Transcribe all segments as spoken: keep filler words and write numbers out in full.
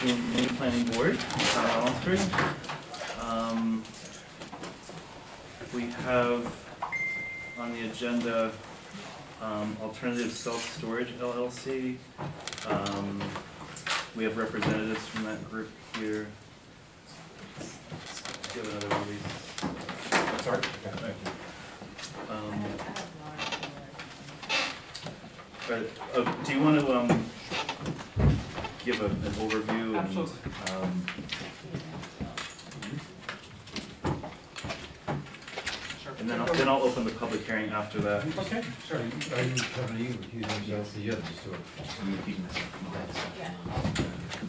Maine Planning Board, Town of Wallingford. Um, we have on the agenda um, Alternative Self-Storage L L C. Um, we have representatives from that group here. Do you have another release? Sorry. Okay, thank you. Um, but, uh, do you want to um, give a, an overview? Absolutely. And, um, Sure. and then I'll, then I'll open the public hearing after that. Okay, sure. Are you having you recusing yourself? You have to just do it. I'm repeating myself from that.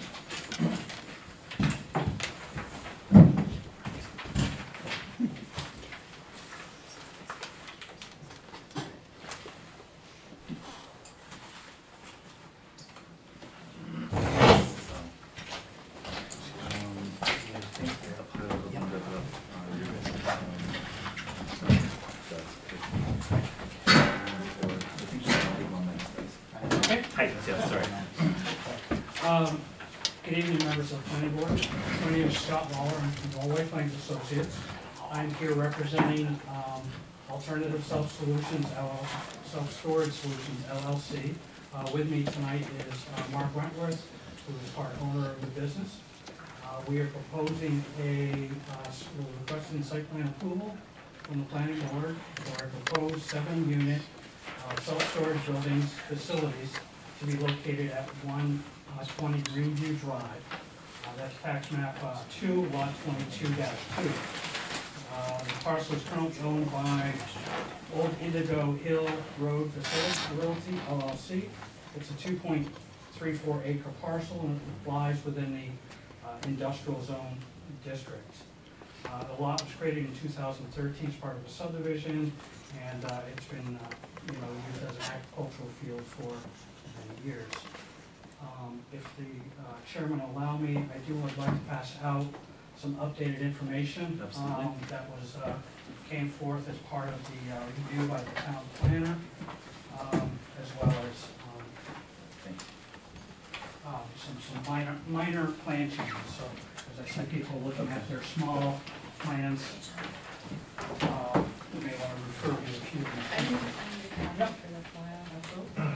Okay. Hi, yeah, sorry. Um, Good evening, members of the planning board. My name is Scott Waller. I'm from Galway Plains Associates. I'm here representing um, Alternative Self Solutions, L L C, Self-Storage Solutions, L L C. Uh, with me tonight is uh, Mark Wentworth, who is part owner of the business. Uh, we are proposing a, uh, we're requesting site plan approval from the planning board for a proposed seven-unit uh, self-storage buildings facilities to be located at one twenty Greenview Drive. Uh, that's tax map uh, two, lot twenty-two dash two. Uh, the parcel is currently owned by Old Indigo Hill Road Facility Realty, L L C. It's a two point three four acre parcel and it lies within the uh, industrial zone district. Uh, the lot was created in two thousand thirteen as part of a subdivision, and uh, it's been uh, you know, used as an agricultural field for many years. Um, if the uh, chairman will allow me, I do would like to pass out some updated information Absolutely. um, that was uh, came forth as part of the uh, review by the town planner, um, as well as um, Thanks. um, some some minor minor plan changes. So, as I said, people looking at their small plans, uh, you may want to refer to a few. I think I'm the for the file,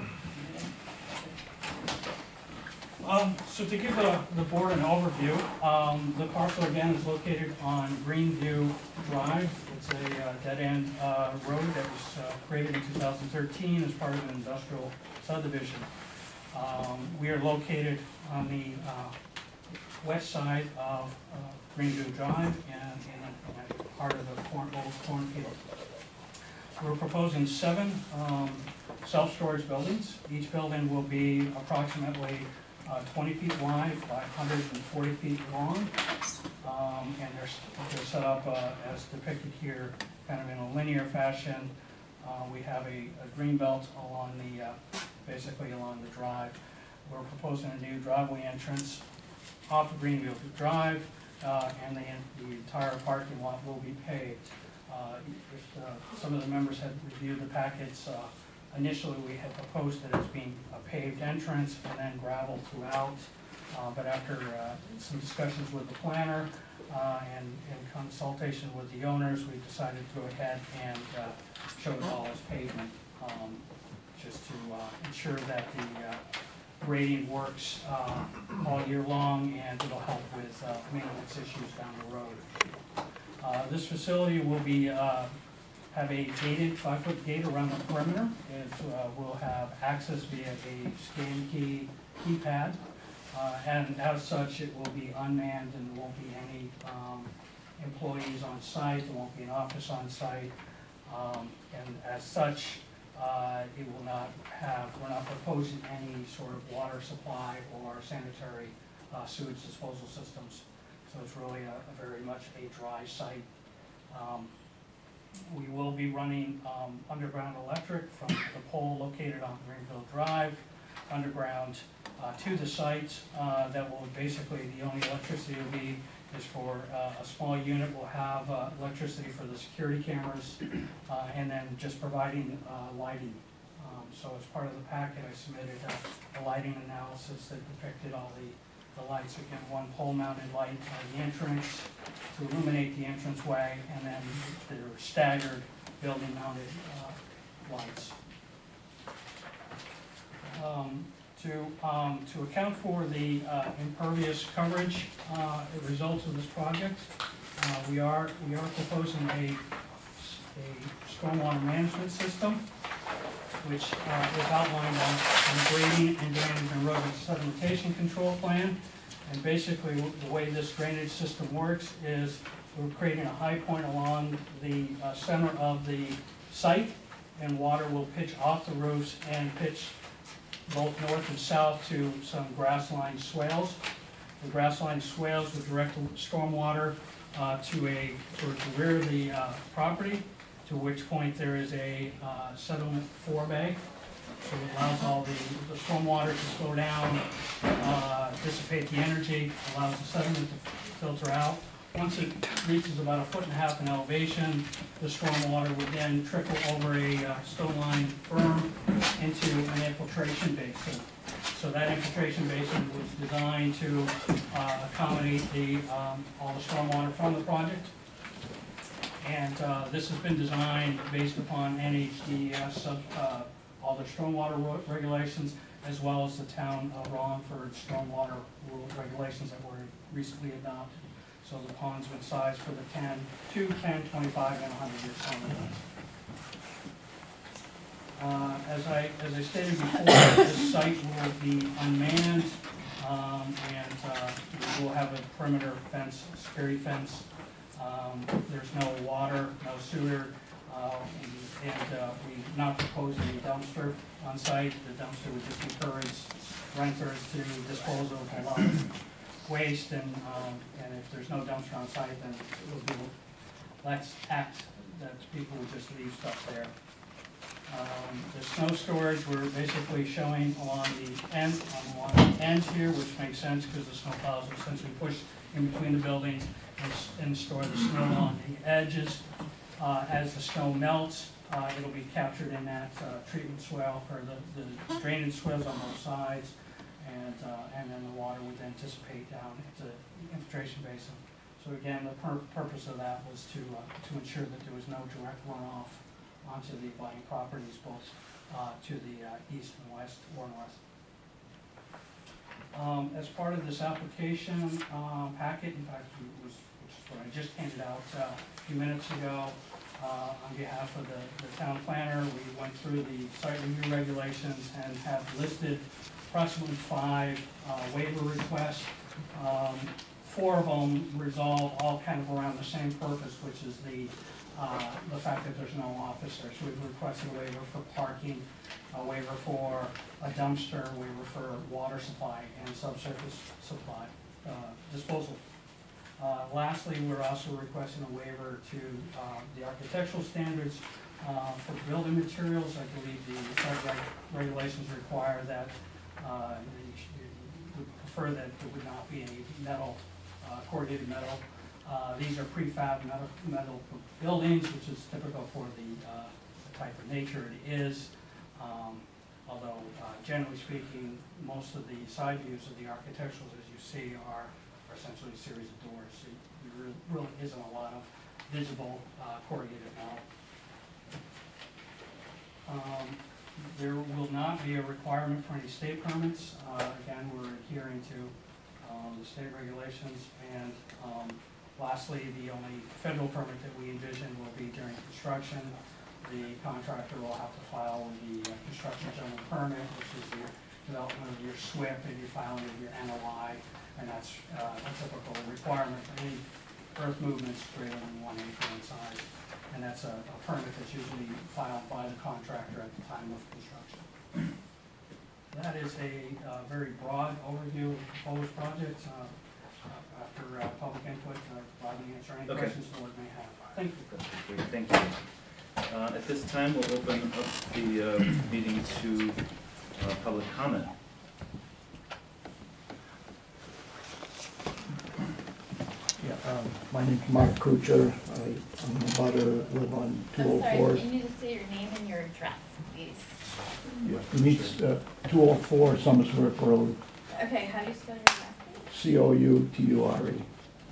Um, so to give the, the board an overview, um, the parcel again is located on Greenview Drive. It's a uh, dead-end uh, road that was uh, created in two thousand thirteen as part of an industrial subdivision. Um, we are located on the uh, west side of uh, Greenview Drive and in, in part of the corn, old cornfield. We're proposing seven um, self-storage buildings. Each building will be approximately Uh, twenty feet wide by one hundred forty feet long, um, and they're, they're set up uh, as depicted here, kind of in a linear fashion. Uh, we have a, a green belt along the, uh, basically along the drive. We're proposing a new driveway entrance off of Greenview Drive, uh, and the, the entire parking lot will be paved. Uh, if uh, some of the members had reviewed the packets, uh, initially, we had proposed it as being a paved entrance and then gravel throughout, uh, but after uh, some discussions with the planner uh, and, and consultation with the owners, we decided to go ahead and uh, show it all as pavement, um, just to uh, ensure that the uh, grading works uh, all year long, and it'll help with uh, maintenance issues down the road. Uh, this facility will be uh, have a gated five-foot gate around the perimeter. It uh, will have access via a scan key keypad, uh, and as such, it will be unmanned, and there won't be any um, employees on site. There won't be an office on site, um, and as such, uh, it will not have. We're not proposing any sort of water supply or sanitary uh, sewage disposal systems. So it's really a, a very much a dry site. Um, We will be running um, underground electric from the pole located on Greenville Drive, underground uh, to the site. Uh, that will basically, the only electricity will be is for uh, a small unit will have uh, electricity for the security cameras, uh, and then just providing uh, lighting. Um, so as part of the packet, I submitted a, a lighting analysis that depicted all the the lights, again, one pole-mounted light at the entrance to illuminate the entranceway, and then there are staggered building-mounted uh, lights. Um, to, um, to account for the uh, impervious coverage uh, results of this project, uh, we are we are proposing a, a stormwater management system, which uh, is outlined on, on the grading and drainage and erosion sedimentation control plan. And basically, the way this drainage system works is we're creating a high point along the uh, center of the site, and water will pitch off the roofs and pitch both north and south to some grass-lined swales. The grass-lined swales will direct stormwater uh, to a towards the rear of the uh, property, to which point there is a uh, settlement forebay. So it allows all the, the stormwater to slow down, uh, dissipate the energy, allows the sediment to filter out. Once it reaches about a foot and a half in elevation, the stormwater would then trickle over a uh, stone-lined berm into an infiltration basin. So that infiltration basin was designed to uh, accommodate the, um, all the stormwater from the project. And uh, this has been designed based upon N H D E S, uh, all the stormwater regulations, as well as the town of Rollinford stormwater rule regulations that were recently adopted. So the pond's been sized for the ten, two, ten, twenty-five, and one hundred year pond. Uh, as I as I stated before, this site will be unmanned, um, and uh, we will have a perimeter fence, security fence. Um, there's no water, no sewer, uh, and uh, we're not proposing a dumpster on site. The dumpster would just encourage renters to dispose of a lot of waste, and um, and if there's no dumpster on site, then it will be less act that people would just leave stuff there. Um, the snow storage we're basically showing along the end, on the end here, which makes sense because the snow plows will essentially push in between the buildings and, and store the snow on the edges. Uh, as the snow melts, uh, it'll be captured in that uh, treatment swale, or the, the drainage swales on both sides, and uh, and then the water would then dissipate down into the infiltration basin. So again, the pur purpose of that was to uh, to ensure that there was no direct runoff onto the abutting properties, both uh, to the uh, east and west or north. Um, as part of this application um, packet, in fact, it was, which is what I just handed out uh, a few minutes ago, uh, on behalf of the, the town planner, we went through the site review regulations and have listed approximately five uh, waiver requests. Um, four of them resolve all kind of around the same purpose, which is the Uh, the fact that there's no officers. We've requested a waiver for parking, a waiver for a dumpster, a waiver for water supply and subsurface supply uh, disposal. Uh, lastly, we're also requesting a waiver to uh, the architectural standards uh, for building materials. I believe the site reg regulations require that uh, we prefer that there would not be any metal, uh, corrugated metal. Uh, these are prefab metal, metal buildings, which is typical for the, uh, the type of nature it is. Um, although, uh, generally speaking, most of the side views of the architecturals, as you see, are, are essentially a series of doors. So there really isn't a lot of visible uh, corrugated metal. Um, there will not be a requirement for any state permits. Uh, again, we're adhering to um, the state regulations, and um, lastly, the only federal permit that we envision will be during construction. The contractor will have to file the uh, construction general permit, which is your development of your S W I P and your filing of your N O I, and that's uh, a typical requirement for any earth movements greater than one acre in size. And that's a, a permit that's usually filed by the contractor at the time of construction. That is a uh, very broad overview of the proposed project. Uh, After uh, public input, uh, glad to answer any Okay. questions the board may have. Thank you. Great, thank you. Uh, at this time, we'll open up the uh, meeting to uh, public comment. Yeah, um, my name's Mark Kuchar. I, I'm a butter, live on two I'm oh sorry, four. you need to say your name and your address, please. Yeah, meets uh, two oh four Summersworth Road, Okay, how do you spell your last name? C O U T U R E.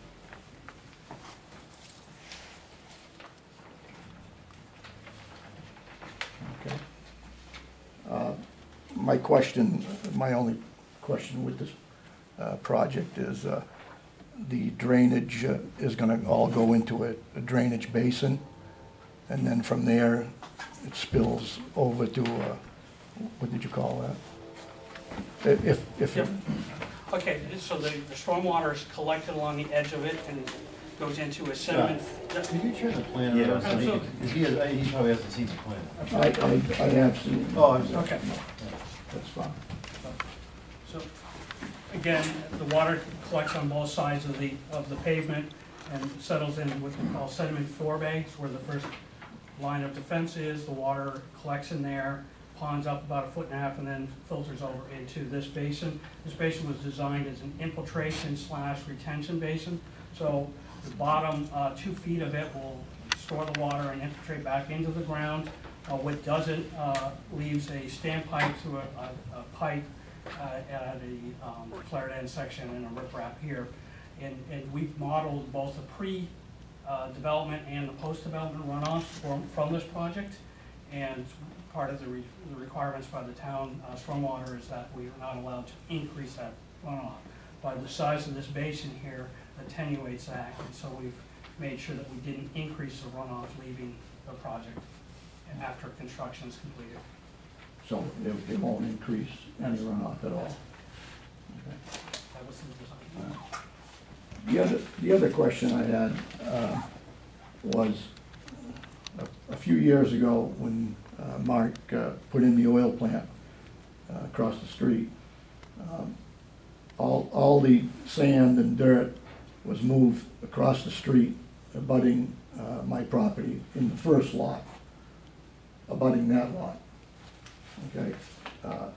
Okay. Uh, My question, my only question with this uh, project is, uh, the drainage uh, is gonna all go into a a drainage basin, and then from there, it spills over to, uh, what did you call that? If, if, if it- Okay, so the, the stormwater is collected along the edge of it and goes into a sediment. Can you turn the plan Yeah. around so he can, because he has, he probably hasn't seen the plan. I, I, I have seen. Oh, I'm sorry. Okay. That's fine. So, again, the water collects on both sides of the, of the pavement and settles in what we call sediment forebay, where the first line of defense is. The water collects in there, ponds up about a foot and a half, and then filters over into this basin. This basin was designed as an infiltration slash retention basin. So the bottom uh, two feet of it will store the water and infiltrate back into the ground. Uh, what doesn't uh, leaves a standpipe through a, a, a pipe uh, at a um, flared end section and a riprap here. And, and we've modeled both the pre-development uh, and the post-development runoff from, from this project. And part of the, re the requirements by the town uh, stormwater is that we are not allowed to increase that runoff. But the size of this basin here attenuates that, and so we've made sure that we didn't increase the runoff leaving the project after construction is completed. So it, it won't increase any runoff at all. Okay. That was the design. The other, the other question I had uh, was, a, a few years ago, when uh, Mark uh, put in the oil plant uh, across the street, um, all, all the sand and dirt was moved across the street, abutting uh, my property in the first lot, abutting that lot. Okay. Uh,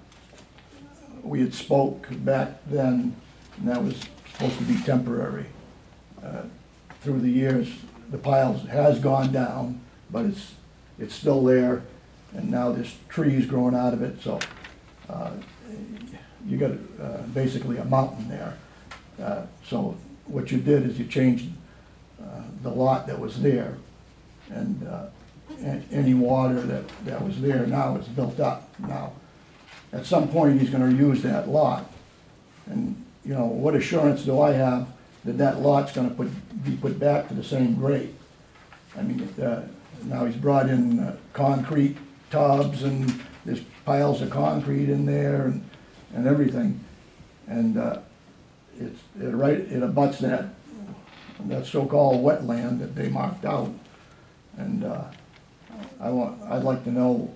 we had spoke back then, and that was supposed to be temporary. Uh, through the years, the pile has gone down, but it's it's still there, and now there's trees growing out of it. So uh, you got uh, basically a mountain there. Uh, so what you did is you changed uh, the lot that was there, and uh, a- any water that that was there now is built up now. At some point, he's going to use that lot, and you know, what assurance do I have that that lot's gonna put, be put back to the same grade? I mean, uh, now he's brought in uh, concrete tubs, and there's piles of concrete in there and, and everything. And uh, it's, it right, it abuts that, that so-called wetland that they marked out. And uh, I want, I'd like to know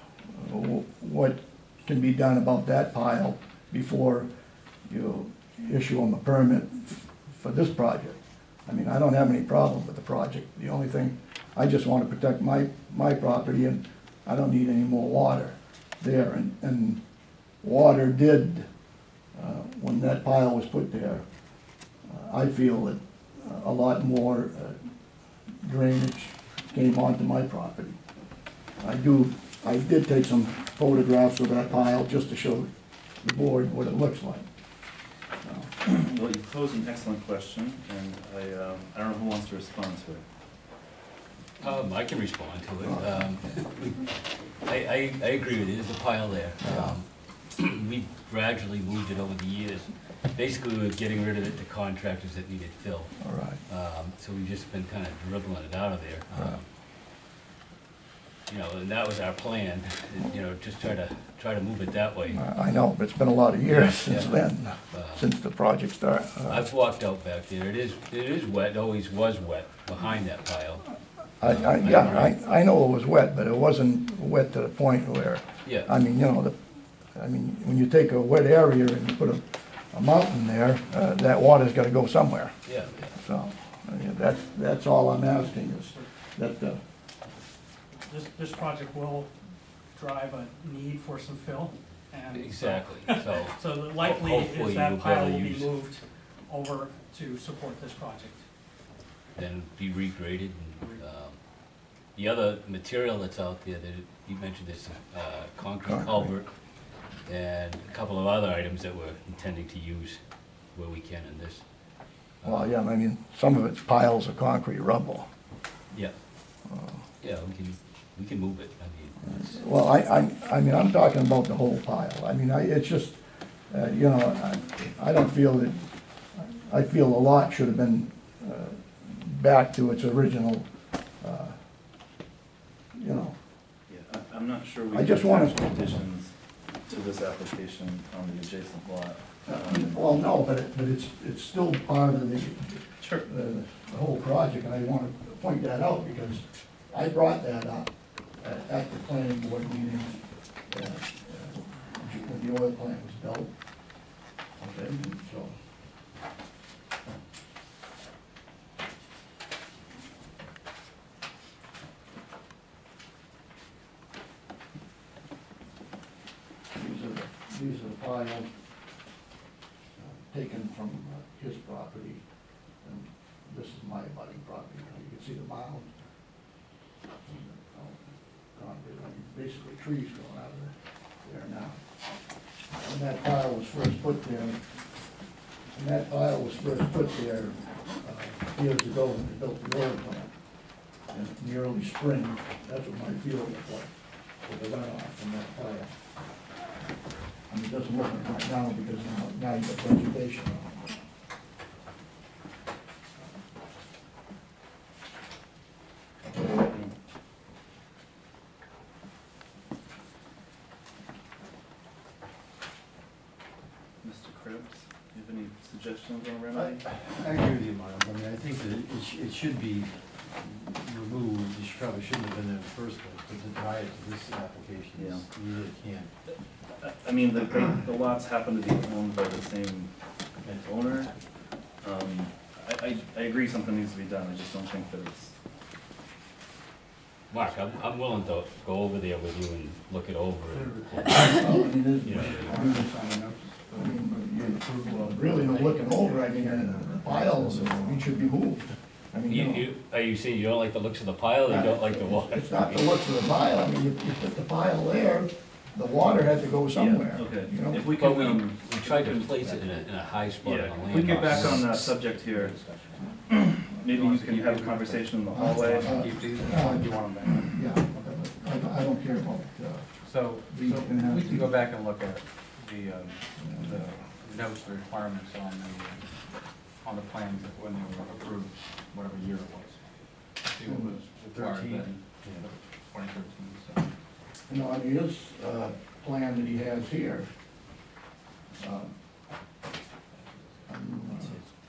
what can be done about that pile before you issue them a permit for this project. I mean, I don't have any problem with the project. The only thing, I just want to protect my, my property, and I don't need any more water there. And, and water did, uh, when that pile was put there, uh, I feel that a lot more uh, drainage came onto my property. I do, I did take some photographs of that pile just to show the board what it looks like. Well, you posed an excellent question, and I, um, I don't know who wants to respond to it. Um, I can respond to it. Um, I, I, I agree with you, there's a pile there. Um, we gradually moved it over the years. Basically, we were getting rid of it to contractors that needed fill. All right. Um, so we've just been kind of dribbling it out of there. Um, Right. You know, and that was our plan, you know, just try to, try to move it that way. I I know, but it's been a lot of years since Yeah. then, Uh, since the project started. I've walked out back there, it is, it is wet, always was wet behind that pile. I, I, yeah, I, I know it was wet, but it wasn't wet to the point where, Yeah. I mean, you know, the, I mean, when you take a wet area and you put a, a mountain there, uh, that water's gotta go somewhere. Yeah, So, I mean, that's, that's all I'm asking is that, uh, This, this project will drive a need for some fill, and so- exactly, so. So the likely Hopefully is that you'll pile better will be use- moved over to support this project. Then be regraded. And, um, the other material that's out there that you mentioned, this uh, concrete Concrete. culvert and a couple of other items that we're intending to use where we can in this. Well, yeah, I mean, some of it's piles of concrete rubble. Yeah. Yeah, we can, we can move it, I mean, it's- Well, I, I, I mean, I'm talking about the whole pile. I mean, I, it's just, uh, you know, I, I don't feel that, I feel the lot should have been, uh, back to its original, uh, you know, Yeah, I, I'm not sure we I can just wanna- attach conditions to this application on the adjacent lot. Um, well, no, but it, but it's, it's still part of the, Sure. the, the whole project, and I wanna point that out because I brought that up at, at the planning board meeting, uh, uh, when the oil plant was built. Okay, so. These are, the- these are the piles uh, taken from uh, his property, and this is my abutting property. You know, you can see the mound. And, uh, concrete, I mean, basically trees growing out of there now. When that pile was first put there, when that pile was first put there uh, years ago when they built the oil plant, and in the early spring, that's what my field looked like, with the runoff from that pile. I mean, it doesn't look like it right now because now, now you got vegetation on it. Mister Krebs, do you have any suggestions on I, remedy? I agree with you, Miles. I mean, I think that it, sh- it should be removed. It should- probably shouldn't have been there in the first place, but to tie it to this application, is- you really can't. I- I mean, the, the- the lots happen to be owned by the same owner. Um, I, I, I agree something needs to be done, I just don't think that it's, Mark, I'm, I'm willing to go over there with you and look it over. and- Well, I mean, there's- Yeah. I mean, you- really, no looking over, I mean, uh, the piles, I mean, should be moved. I mean, You, you know, you, are you saying you don't like the looks of the pile, or you don't like the water? it's not the looks of the pile, I mean, you, you put the pile there, the water had to go somewhere, okay. you know? If we But can, we, um, we tried to place it in a, in a high spot yeah, on the if we get back landmark. on the subject here, maybe you can have a conversation in the hallway. Uh, Keep these, uh, or do you want them back? Yeah, I, I don't care about, uh, So, We so can have we can the- go back and look at the, um, the notes, the requirements on the, uh, on the plans that when they were approved, whatever year it was. See what was required Thirteen. then, twenty thirteen, so. you know, I mean, his, uh, plan that he has here, uh, um, uh,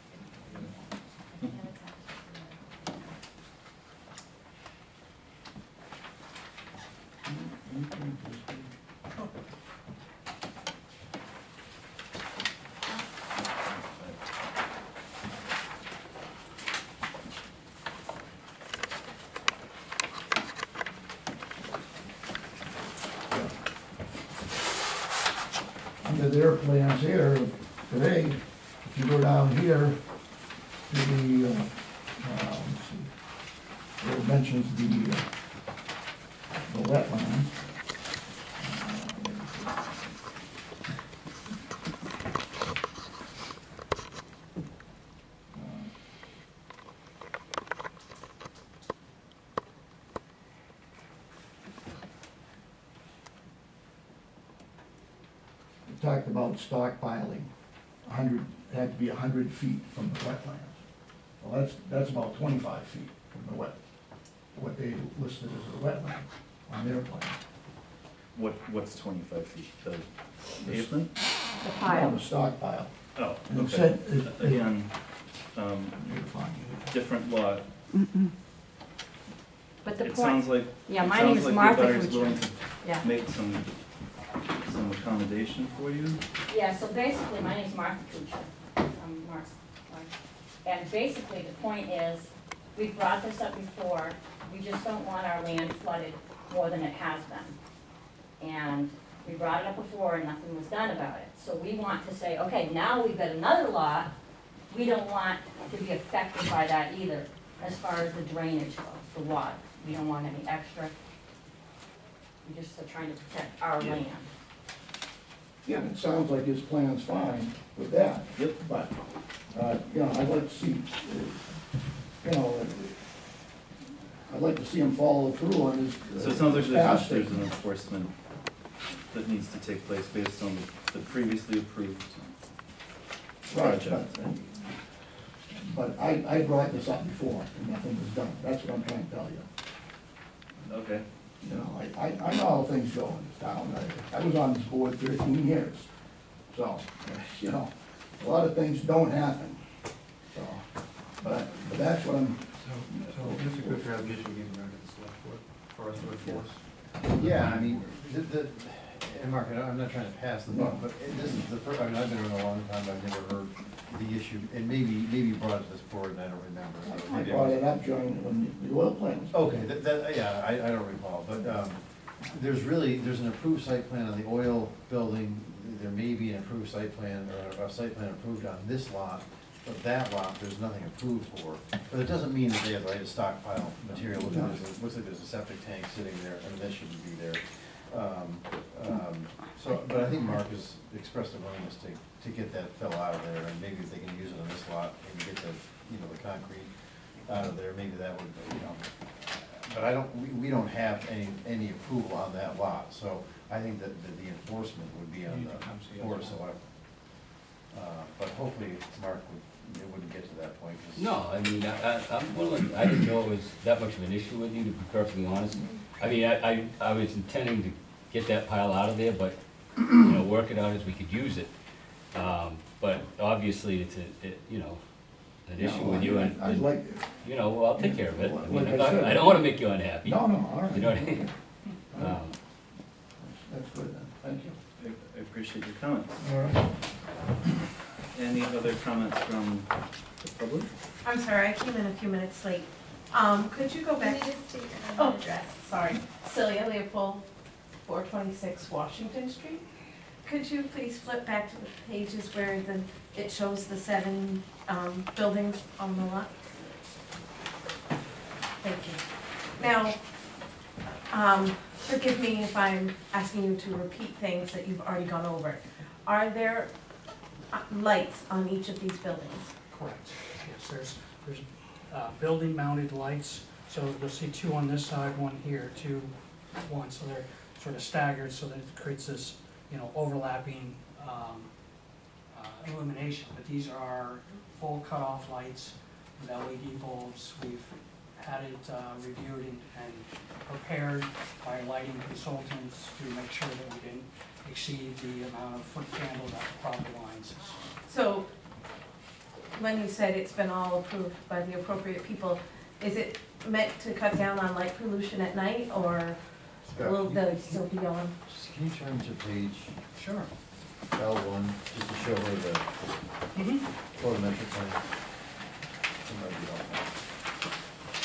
under their plans here today, if you go down here to the, uh, uh, let's see, where it mentions the, uh, the wetland. We talked about stockpiling, a hundred, had to be a hundred feet from the wetlands. Well, that's, that's about twenty-five feet from the wet, what they listed as a wetland on their plan. What, what's twenty-five feet, the pavement? The On the stockpile. Oh, And it okay. said, it, it, Again, um, you're fine, you- different lot. But the It point, sounds like, yeah, it my sounds name is like Martha the butter's willing Kuchar. to Yeah, make some, some accommodation for you. yeah, so basically, my name's Martha Kuchar. I'm Mark's wife. And basically, the point is, we've brought this up before, we just don't want our land flooded more than it has been. And we brought it up before and nothing was done about it. So we want to say, okay, now we've got another lot, we don't want to be affected by that either, as far as the drainage goes, the water. We don't want any extra. We just are trying to protect our Yeah. land. yeah, it sounds like his plan's fine with that. Yep. But, uh, you know, I'd like to see, uh, you know, uh, I'd like to see him follow through on his. uh, So it sounds like there's, past there's an statement. enforcement that needs to take place based on the previously approved Right, project. but, but I, I brought this up before, and nothing was done, that's what I'm trying to tell you. Okay, You know, I, I, I know how things go in this town, I, I was on this board thirteen years, so, you know, a lot of things don't happen, so, but, but that's what I'm, So, so Mister Kuchar, I guess you get around to the select board for us to enforce. Yeah, I mean, the, the, and Mark, I don't- I'm not trying to pass the buck, but it- this is the first, I mean, I've been around a long time, I've never heard the issue, and maybe, maybe you brought it to this board and I don't remember. so I maybe brought was- it up during, when the oil plant was. Okay, that, that, yeah, I, I don't recall, but, um, there's really, there's an approved site plan on the oil building, there may be an approved site plan, or a site plan approved on this lot, but that lot, there's nothing approved for. But it doesn't mean that they have the right to stockpile material, looks like there's, a- looks like there's a septic tank sitting there, and that shouldn't be there. Um, um, so, but I think Mark has expressed a willingness to, to get that fill out of there, and maybe if they can use it on this lot, and get the, you know, the concrete out of there, maybe that would, you know. But I don't, we, we don't have any, any approval on that lot, so I think that, that the enforcement would be on the board of select. Uh, but hopefully, Mark would, it wouldn't get to that point, 'cause- No, I mean, I, I- I'm willing, I didn't know it was that much of an issue with you, to be perfectly honest. I mean, I, I, I was intending to get that pile out of there, but, you know, work it out as we could use it. Um, but obviously, it's a, it, you know, an issue with you, and, I'd like, you know, well, I'll take care of it. I mean, Like I I'm not- said- I don't wanna make you unhappy. no, no, all right. You know what I mean? okay. All right. Um, That's good then, thank you. I, I appreciate your comments. All right. Any other comments from the public? I'm sorry, I came in a few minutes late. Um, could you go Can you back? just state your name Oh, and address? sorry, Celia Leopold, four twenty-six Washington Street. Could you please flip back to the pages where the, it shows the seven, um, buildings on the lot? Thank you. Now, um, forgive me if I'm asking you to repeat things that you've already gone over. Are there uh, lights on each of these buildings? Correct, yes, there's, there's, uh, building mounted lights, so you'll see two on this side, one here, two, one, so they're sort of staggered, so that it creates this, you know, overlapping, um, uh, illumination, but these are full cutoff lights with L E D bulbs. We've had it, uh, reviewed and, and prepared by lighting consultants to make sure that we didn't exceed the amount of foot candles at the property lines. So, when you said it's been all approved by the appropriate people, is it meant to cut down on light pollution at night, or will they still be on? Just Can you turn to page Sure. L one, just to show her the Mm-hmm. photometric plan? That might be helpful.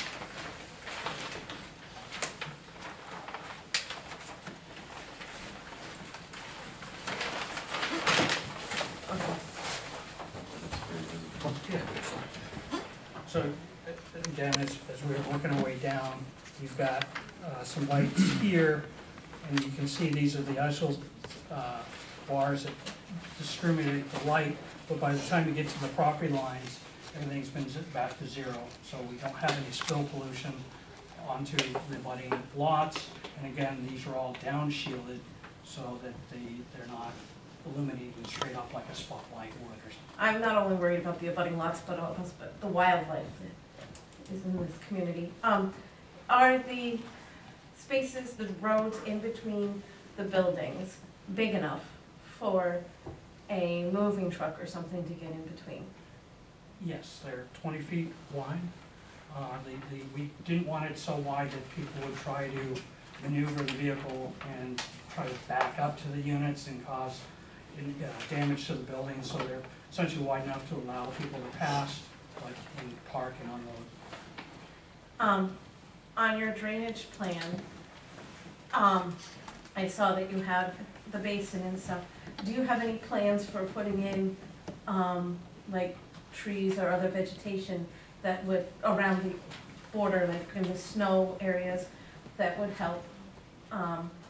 Okay. It's very visible. So, uh, again, as, as we're working our way down, you've got, uh, some lights here, and you can see these are the I S O, uh, bars that discriminate the light, but by the time you get to the property lines, everything's been z- back to zero, so we don't have any spill pollution onto the abutting lots, and again, these are all down shielded, so that they, they're not illuminating straight up like a spotlight would or something. I'm not only worried about the abutting lots, but also the wildlife that is in this community. Um, are the spaces, the roads in between the buildings big enough for a moving truck or something to get in between? Yes, they're twenty feet wide. Uh, the, the, we didn't want it so wide that people would try to maneuver the vehicle and try to back up to the units and cause uh, damage to the building, so they're essentially wide enough to allow people to pass, like in park and unload. Um, on your drainage plan, um, I saw that you have the basin and stuff. Do you have any plans for putting in, um, like trees or other vegetation that would, around the border, like in the snow areas, that would help, um,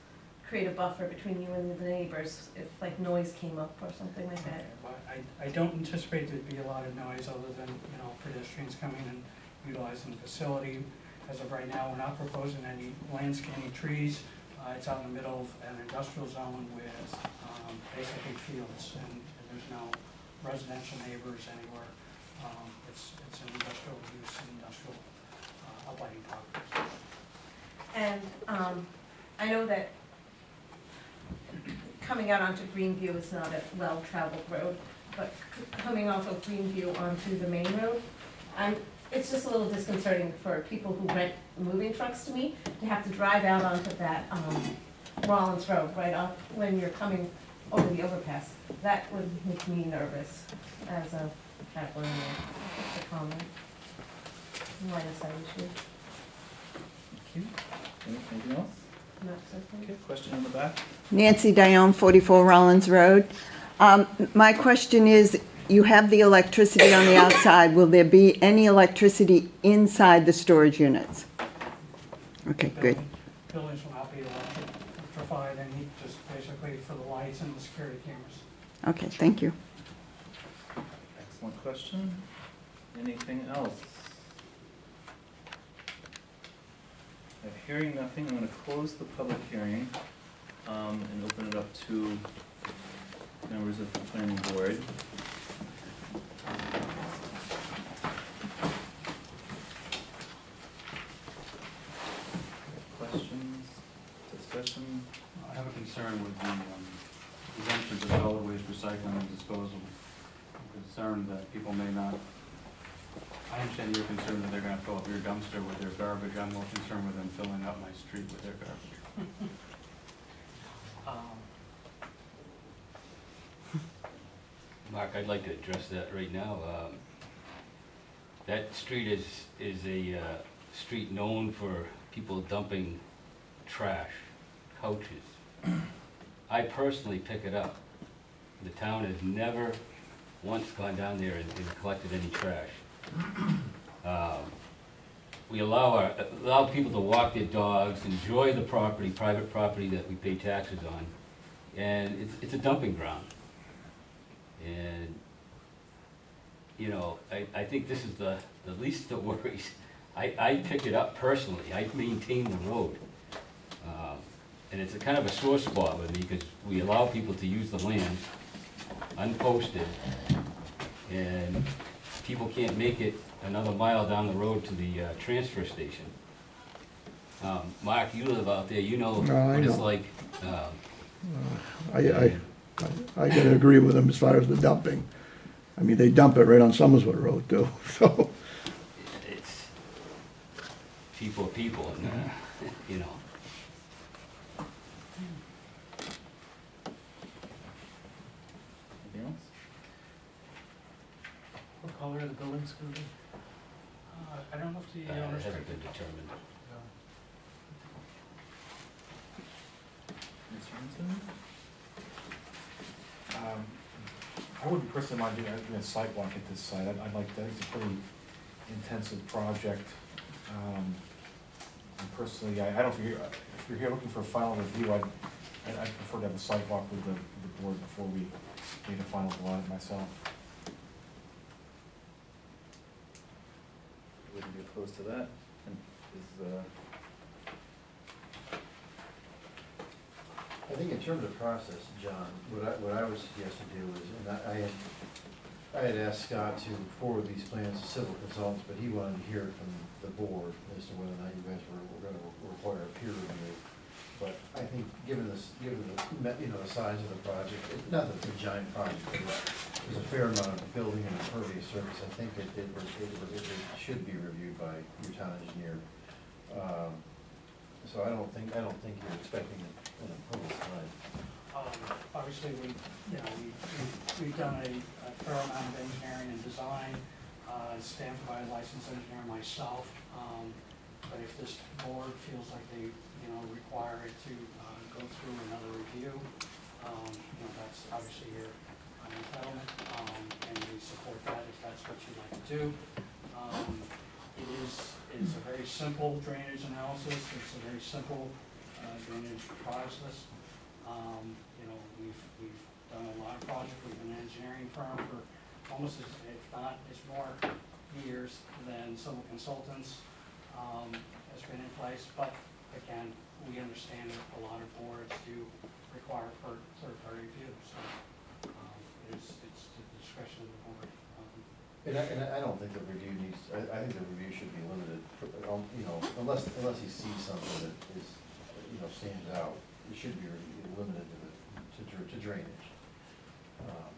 create a buffer between you and the neighbors if like noise came up or something like that. But I, I don't anticipate there'd be a lot of noise other than, you know, pedestrians coming and utilizing the facility. As of right now, we're not proposing any landscaping trees. Uh, it's out in the middle of an industrial zone with, um, basically fields, and, and there's no residential neighbors anywhere. Um, it's, it's an industrial use and industrial, uh, abutting properties. And um, I know that coming out onto Greenview is not a well-traveled road, but c- coming off of Greenview onto the main road, I'm, it's just a little disconcerting for people who rent moving trucks to me to have to drive out onto that um, Rollins Road right off when you're coming over the overpass. That would make me nervous as a traveler. Just a comment. Line of sight issue. Thank you. Anything else? Not so Okay, question in the back? Nancy Dion, forty-four Rollins Road. Um, my question is, you have the electricity on the outside. Will there be any electricity inside the storage units? Okay, good. Building- Buildings will not be electric- electrified, and he just basically for the lights and the security cameras. Okay, thank you. Excellent question. Anything else? Uh, Hearing nothing, I'm gonna close the public hearing, um, and open it up to members of the planning board. Questions, discussion? I have a concern with the um, exemptions of solid waste recycling and disposal. I'm concerned that people may not, I understand you're concerned that they're gonna fill up your dumpster with their garbage. I'm more concerned with them filling up my street with their garbage. Um, Mark, I'd like to address that right now. Um, That street is, is a uh, street known for people dumping trash, couches. I personally pick it up. The town has never once gone down there and and collected any trash. Um, We allow our, allow people to walk their dogs, enjoy the property, private property that we pay taxes on, and it's, it's a dumping ground. And, you know, I, I think this is the, the least of the worries. I, I pick it up personally, I maintain the road. Um, And it's a kind of a sore spot with me, because we allow people to use the land unposted, and people can't make it another mile down the road to the uh, transfer station. Um, Mark, you live out there, you know No, I what it's know. like. Um, I, I, I gotta agree with them as far as the dumping. I mean, they dump it right on Summerswood Road too, so. It's, people are people, and, uh, you know. Anything else? What color of the building's gonna be? Uh, I don't know if the Uh, It owner's. hasn't been determined. Mister Hanson? Um, I wouldn't personally mind doing a, doing a site walk at this site. I'd, I'd like that. It's a pretty intensive project. Um, and personally, I, I don't, if you're, if you're here looking for a final review, I'd, I'd I'd prefer to have a site walk with the, with the board before we make a final go on it myself. Wouldn't be opposed to that, and is, uh, I think in terms of process, John, what I, what I would suggest to do is, and I, I had, I had asked Scott to forward these plans to civil consultants, but he wanted to hear it from the board as to whether or not you guys were, were gonna require a peer review. But I think, given this, given the, you know, the size of the project, it, not that it's a giant project, but there's a fair amount of building and impervious surface, I think it, it, was- it, was- it should be reviewed by your town engineer. Um, So I don't think, I don't think you're expecting an approval tonight. Um, obviously, we, you know, we, we- we've done a a fair amount of engineering and design, uh, stamped by a licensed engineer myself. Um, but if this board feels like they, you know, require it to, uh, go through another review, um, you know, that's obviously your uh, entitlement, um, and we support that if that's what you'd like to do. Um, It is, it is a very simple drainage analysis, it's a very simple uh, drainage process. Um, you know, we've, we've done a lot of projects, we've been an engineering firm for almost as, if not, as more years than civil consultants, um, has been in place, but again, we understand that a lot of boards do require per- third-party review, so, um, it's, it's the discretion of the board. Um, And I, and I don't think the review needs, I, I think the review should be limited, um, you know, unless, unless he sees something that is, you know, stands out, it should be re- limited to the, to dr- to drainage. Um,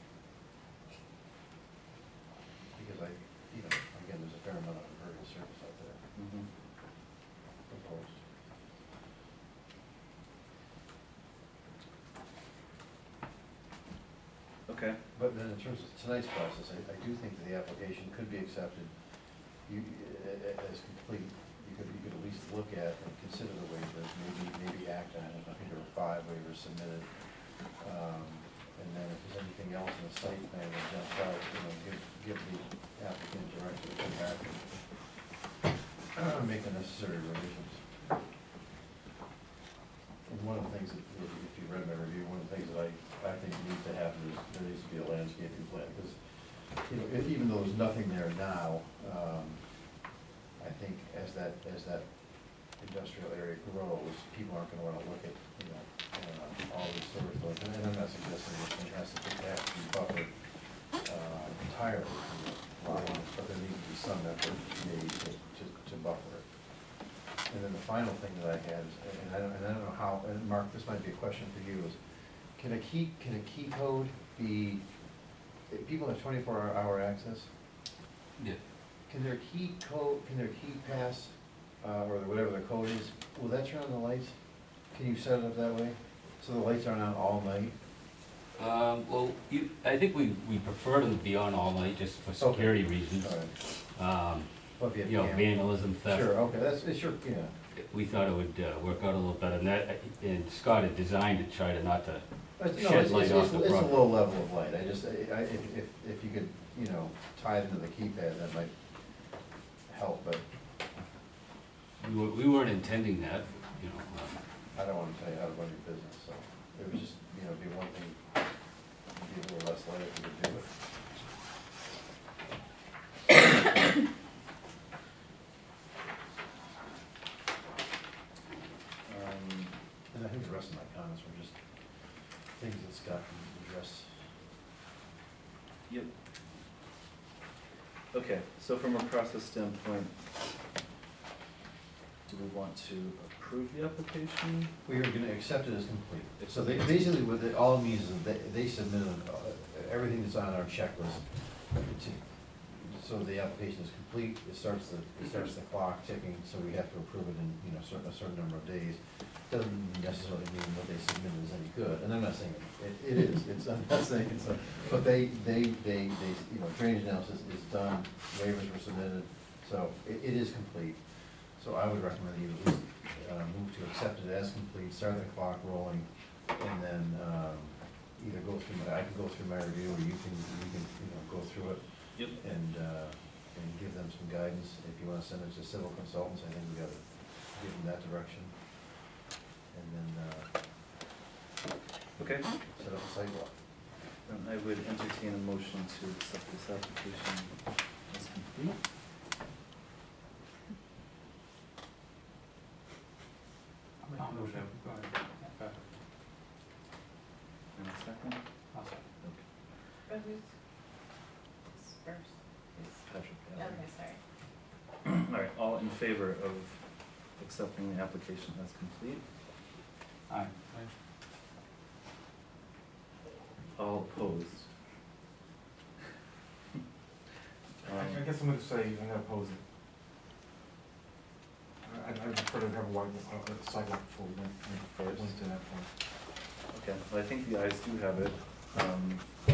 Because I, you know, again, there's a fair amount of impervious surface out there Mhm. proposed. Okay, But then in terms of tonight's process, I, I do think that the application could be accepted, you, a- a- as complete. You could, you could at least look at and consider the waivers, maybe, maybe act on it. I think there were five waivers submitted. Um, and then if there's anything else in the site plan that jumps out, you know, give, give the applicant direction to come back and make the necessary revisions. And one of the things that, if you read my review, one of the things that I, I think needs to happen is there needs to be a landscaping plan, because, you know, e- even though there's nothing there now, um, I think as that, as that industrial area grows, people aren't gonna wanna look at, you know, uh, all these storage buildings, and I'm not suggesting this thing has to, it has to be buffered, uh, entirely from the lot lines, but there needs to be some effort made to, to, to buffer it. And then the final thing that I had is, and I don't, and I don't know how, and Mark, this might be a question for you, is can a key, can a key code be, if people have twenty-four hour access, Yeah. can their key code, can their key pass, uh, or whatever the code is, will that turn on the lights? Can you set it up that way, so the lights aren't on all night? Um, well, you, I think we, we prefer them to be on all night just for security reasons. All right. Um, Well, if you have you know, cam- vandalism, theft. Sure, okay, that's, it's sure, yeah. We thought it would, uh, work out a little better, and that, and Scott had designed it, try to not to, It's, no, Shed it's, light it's, off it's, the it's a property. low level of light, I just, I, I- if, if, if you could, you know, tie it into the keypad, that might help, but we were, we weren't intending that, you know. um, I don't wanna tell you how to run your business, so it was just, you know, be one thing, be a little less light if you could do it. um, And I think the rest of my comments were just things that Scott can address. yep. Okay, so from a process standpoint, do we want to approve the application? We are gonna accept it as complete. So they, basically what it all means is that they submitted uh, everything that's on our checklist. to- So the application is complete, it starts the, it starts the clock ticking, so we have to approve it in, you know, certain, a certain number of days. Doesn't necessarily mean what they submitted is any good, and I'm not saying it, it is, it's, I'm not saying it's, a- but they, they, they, they, you know, drainage analysis is done, waivers were submitted, so it, it is complete. So I would recommend you at least, uh, move to accept it as complete, start the clock rolling, and then, um, either go through my, I can go through my review, or you can, you can, you know, go through it Yep. and, uh, and give them some guidance. If you wanna send it to civil consultants, I think we gotta give them that direction. And then, uh, Okay, set up a sidewalk. then I would entertain a motion to accept this application as complete. I'll move it. Go ahead. Okay. And a second? I'll second. Okay. But who's first? Patrick, yeah. Okay, sorry. All right, all in favor of accepting the application as complete? Aye. All opposed? I I Um, guess I'm gonna say, I'm gonna oppose it. I, I'd prefer to have a wide, uh, a sidewalk before we went, went went to that point. Okay, well, I think the ayes do have it. Um,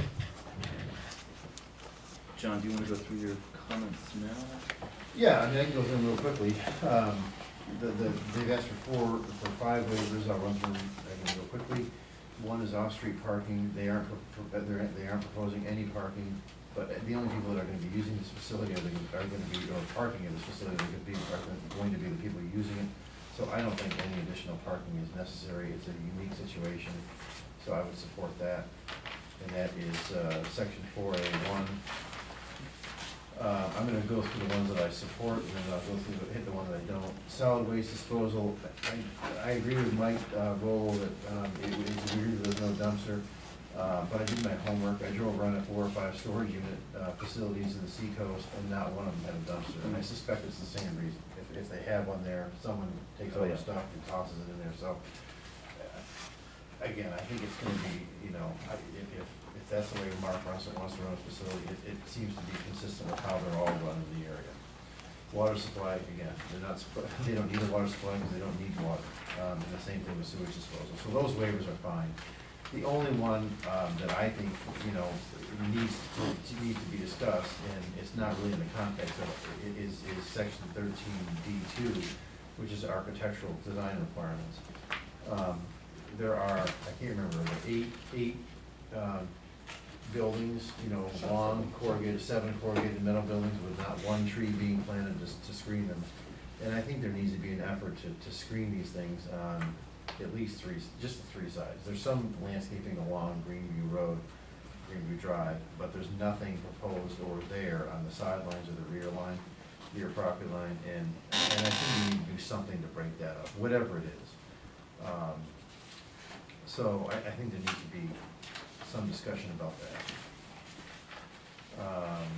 John, do you wanna go through your comments now? Yeah, I mean, I can go through them real quickly. Um, the, the, they've asked for four, for five waivers, I'll run through them again real quickly. One is off-street parking, they aren't, pro- pro- they're, they aren't proposing any parking, but the only people that are gonna be using this facility are, the- are gonna be, or parking in this facility, are gonna be, are going to be the people using it. So I don't think any additional parking is necessary, it's a unique situation, so I would support that. And that is, uh, section four A one. Uh, I'm gonna go through the ones that I support, and then I'll go through, the- hit the ones that I don't. Solid waste disposal, I, I agree with Mike, uh, Roll that, um, it, it's weird that there's no dumpster. Uh, but I did my homework, I drove around at four or five storage unit, uh, facilities in the seacoast, and not one of them had a dumpster, and I suspect it's the same reason. If, if they have one there, someone takes all the stuff and tosses it in there, so. uh, Again, I think it's gonna be, you know, I- if, if, if that's the way Mark Russell wants to run his facility, it, it seems to be consistent with how they're all run in the area. Water supply, again, they're not, supp- they don't need a water supply because they don't need water, um, and the same thing with sewage disposal, so those waivers are fine. The only one, um, that I think, you know, needs to, to- needs to be discussed, and it's not really in the context of, it is, is section thirteen D two, which is architectural design requirements. Um, there are, I can't remember, there are eight, eight, um, buildings, you know, long corrugated, seven corrugated metal buildings with not one tree being planted just to screen them. And I think there needs to be an effort to, to screen these things on at least three, just the three sides. There's some landscaping along Greenview Road, Greenview Drive, but there's nothing proposed or there on the sidelines or the rear line, rear property line, and, and I think we need to do something to break that up, whatever it is. Um, So I, I think there needs to be some discussion about that. Um,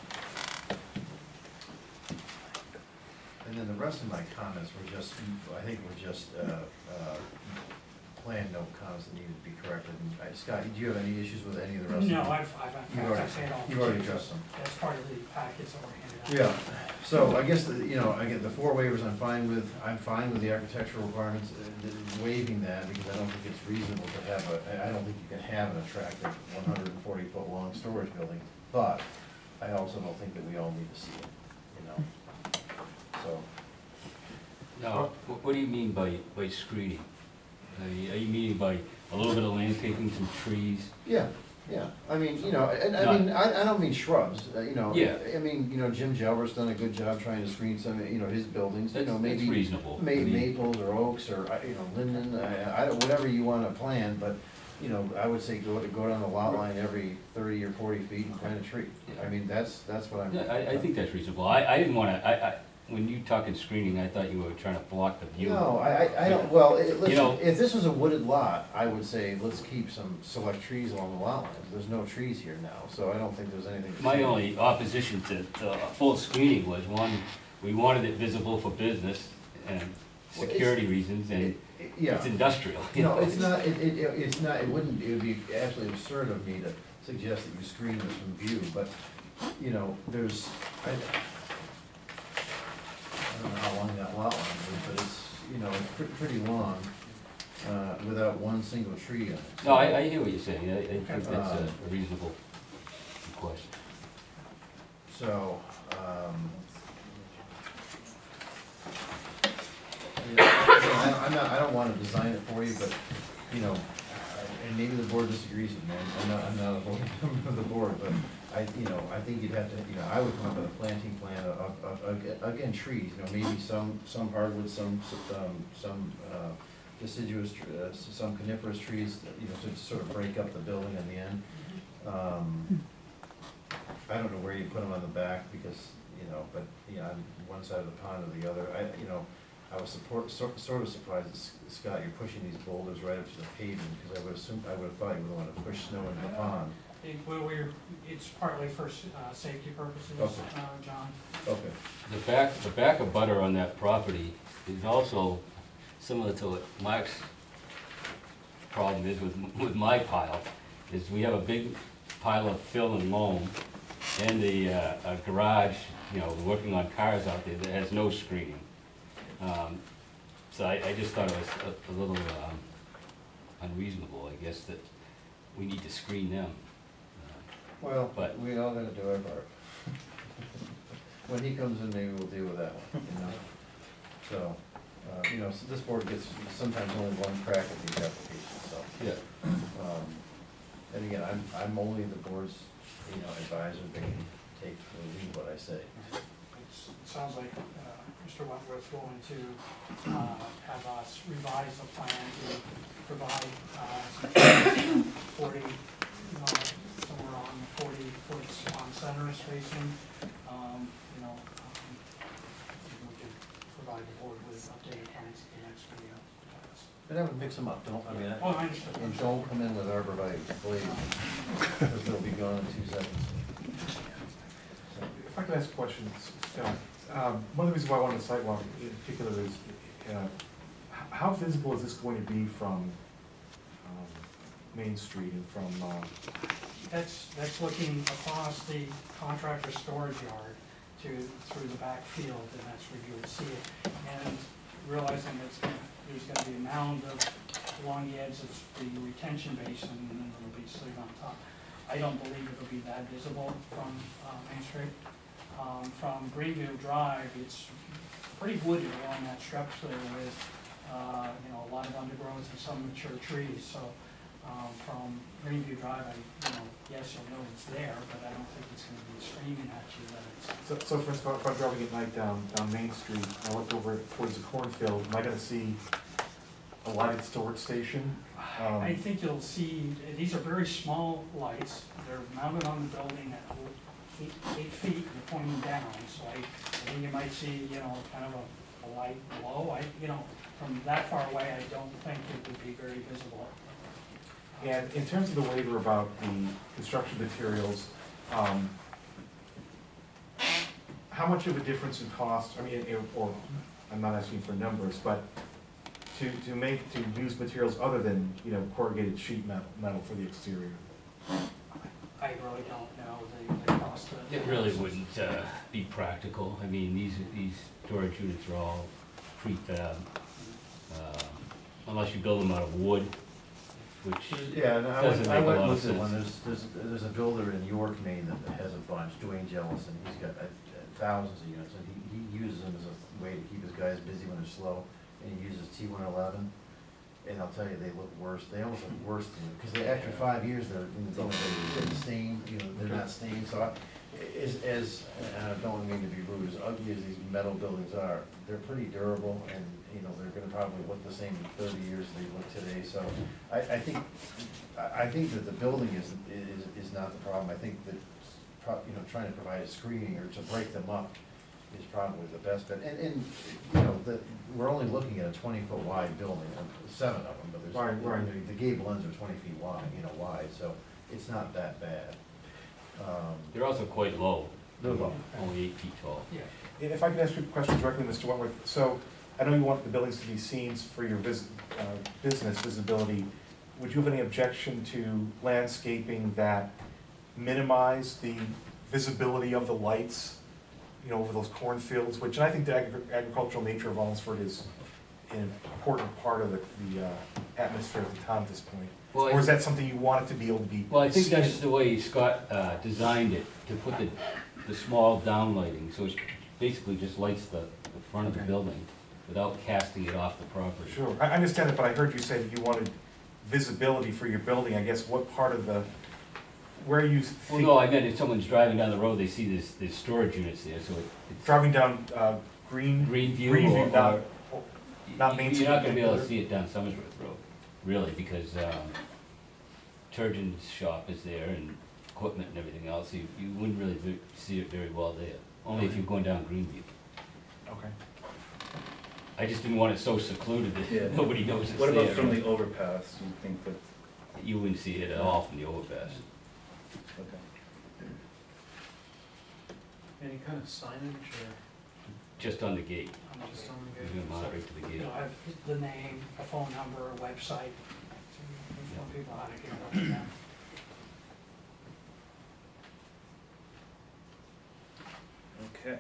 And then the rest of my comments were just, I think were just, uh, uh, plan note comments that needed to be corrected. And I- Scott, do you have any issues with any of the rest of them? No, I've, I've, You've I've already- said all. You've already addressed them. That's part of the packets that were handed out. Yeah, so I guess, the- you know, I get the four waivers I'm fine with, I'm fine with the architectural requirements, uh, the- waiving that, because I don't think it's reasonable to have a, I- I don't think you can have an attractive one hundred and forty foot long storage building, but I also don't think that we all need to see it, you know, so. Now, what, what do you mean by, by screening? Are you, are you meaning by a little bit of landscaping, some trees? Yeah, yeah, I mean, you know, and I Not- mean, I, I don't mean shrubs, uh, you know. Yeah. I mean, you know, Jim Jalber's done a good job trying to screen some, you know, his buildings, you That's, know, that's maybe. reasonable. I Maybe mean, maples or oaks or, uh, you know, linden, I, I, don't- whatever you wanna plant, but, you know, I would say go, go down the lot line every thirty or forty feet and plant a tree. I mean, that's, that's what I'm. Yeah, I, I think that's reasonable. I, I didn't wanna, I, I, when you talking screening, I thought you were trying to block the view. No, I, I, I don't, well, it, You know- listen, if this was a wooded lot, I would say, let's keep some select trees along the lot lines. There's no trees here now, so I don't think there's anything. to My see. only opposition to, to full screening was, one, we wanted it visible for business and Well, it's- security reasons, and It- it- Yeah. it's industrial. you No, know, it's not, it, it, it's not, it wouldn't, it would be absolutely absurd of me to suggest that you screen this from view, but, you know, there's, I, I don't know how long that lot line is, but it's, you know, it's pretty, pretty long, uh, without one single tree on it. No, I, I hear what you're saying. I, I think that's Uh, a reasonable request. So, um. you know, I, I'm not, I don't wanna design it for you, but, you know, I- and maybe the board disagrees with me, I'm not, I'm not a voting member of the board, but I, you know, I think you'd have to, you know, I would come up with a planting plan of, of, of, again, trees, you know, maybe some, some hardwood, some, um, some, uh, deciduous, tr- uh, some coniferous trees, you know, to sort of break up the building in the end. Um, I don't know where you put them on the back, because, you know, but, you know, on one side of the pond or the other, I, you know, I was support, sort, sort of surprised, that S- Scott, you're pushing these boulders right up to the pavement, because I would assume, I would have thought you would want to push snow into the pond. It, well, we're, it's partly for, uh, safety purposes, Okay. uh, John. Okay. The back, the back of butter on that property is also similar to what Mark's problem is with, with my pile, is we have a big pile of fill and loam and the, uh, a garage, you know, working on cars out there that has no screening. Um, So I, I just thought it was a, a little, um, unreasonable, I guess, that we need to screen them. Well, But- we all gotta do our part. When he comes in, maybe we'll deal with that one, you know? So, uh, you know, so this board gets sometimes only one crack at these applications, so. Yeah. Um, And again, I'm, I'm only the board's, you know, advisor, they can take or leave what I say. It's, it sounds like, uh, Mister Mister Wentworth's going to uh, have us revise the plan to provide uh, some trees, forty, you know, somewhere on forty foot on center spacing. Um, you know, um, we can provide the board with updated plans at the next video. But I would mix them up, don't, I mean, Oh, I understand. and don't come in with arborvitae, please, because they'll be gone in two seconds. If I could ask a question, Scott, um, one of the reasons why I wanted a sidewalk in particular is, uh, h- how visible is this going to be from, um, Main Street and from, uh, That's, that's looking across the contractor's storage yard to, through the back field, and that's where you would see it. And realizing that it's gonna, there's gonna be a mound of, along the edge of the retention basin, and then there'll be slate on top. I don't believe it'll be that visible from, uh, Main Street. Um, from Greenview Drive, it's pretty wooded along that stretch there with, uh, you know, a lot of undergrowth and some mature trees, so, um, from Greenview Drive, I, you know, yes, you'll know it's there, but I don't think it's gonna be screaming at you that it's. so, so for instance, if I'm driving at night down, down Main Street, and I look over towards the cornfield, am I gonna see a lighted storage station? Um, I think you'll see, these are very small lights, they're mounted on the building at eight, eight feet, and they're pointing down, so I, I think you might see, you know, kind of a, a light below, I, you know, from that far away, I don't think it would be very visible. And in terms of the waiver about the construction materials, um, how much of a difference in cost, I mean, it- or, I'm not asking for numbers, but to, to make, to use materials other than, you know, corrugated sheet metal, metal for the exterior? I really don't know the, the cost of it. It really wouldn't uh, be practical. I mean, these, these storage units are all prefab, uh, unless you build them out of wood, which Yeah, and I doesn't went, I make a went lot of with the one, sense. there's, there's, there's a builder in York, Maine that has a bunch, Dwayne Jellison, he's got uh, thousands of units, and he, he uses them as a way to keep his guys busy when they're slow, and he uses T one eleven, and I'll tell you, they look worse, they almost look worse than, because they, after five years, they're, you know, they're getting stained, you know, they're not stained, so I, as, as, and I don't mean to be rude, as ugly as these metal buildings are, they're pretty durable, and, you know, they're gonna probably look the same in thirty years as they look today, so I, I think, I, I think that the building is, is, is not the problem, I think that, pro- you know, trying to provide a screening or to break them up is probably the best bet, and, and, you know, the, we're only looking at a twenty foot wide building, uh, seven of them, but there's, Right, right. you know, the gable ends are twenty feet wide, you know, wide, so it's not that bad. Um, They're also quite low. They're low. Only eight feet tall. Yeah. If I could ask you a question directly, Mister Wentworth, so I know you want the buildings to be seen for your vis, uh, business visibility. Would you have any objection to landscaping that minimize the visibility of the lights, you know, over those cornfields, which, and I think the agri- agricultural nature of Wallingford is an important part of the, the uh, atmosphere of the town at this point? Well, I- Or is that something you want it to be able to be? Well, I think seen? that's the way Scott uh, designed it, to put the, the small downlighting, so it basically just lights the, the front of the Okay. building without casting it off the property. Sure, I I understand it, but I heard you say that you wanted visibility for your building. I guess what part of the, where you Well, think, no, I meant if someone's driving down the road, they see this, there's storage units there, so it- it's driving down uh, Green? Greenview Greenview, or- not, or- not Main Street. You're not gonna be able to see it down Summersworth Road, really, because um, Turgeon's shop is there and equipment and everything else, you, you wouldn't really ve- see it very well there, only if you're going down Greenview. Okay. I just didn't want it so secluded Yeah. that nobody knows it's there. What about from the overpass, do you think that, You wouldn't see it at all from the overpass. okay. Any kind of signage or Just on the gate. I'm just just, on the You're gate? gonna monitor to the you gate. know, I have the name, a phone number, a website, to inform people how to get up to them. Okay.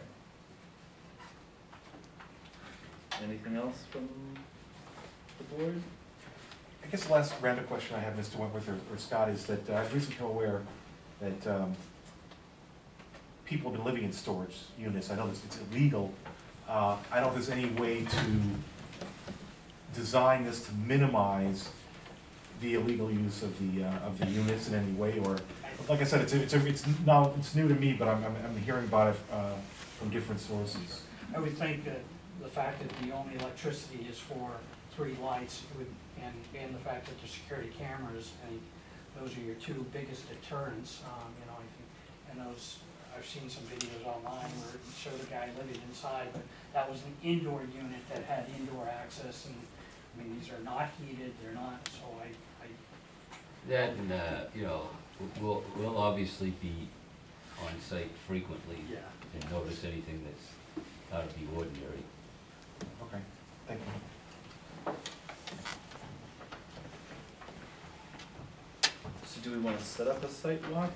Anything else from the board? I guess the last random question I have, Mister Wentworth or or Scott, is that uh, I've recently become aware that um, people have been living in storage units. I know this, it's illegal. Uh, I don't know if there's any way to design this to minimize the illegal use of the, uh, of the units in any way, or, like I said, it's, a- it's, a- it's now, it's new to me, but I'm, I'm I'm hearing about it uh, from different sources. I would think that the fact that the only electricity is for three lights would, and, and the fact that there's security cameras, I think those are your two biggest deterrents, um, you know, I think, and those, I've seen some videos online where it showed a guy living inside, but that was an indoor unit that had indoor access, and, I mean, these are not heated, they're not, so I, I, That and, uh, you know, we'll, we'll obviously be on site frequently yeah. and notice anything that's out of the ordinary. Okay, thank you. So do we wanna set up a site walk?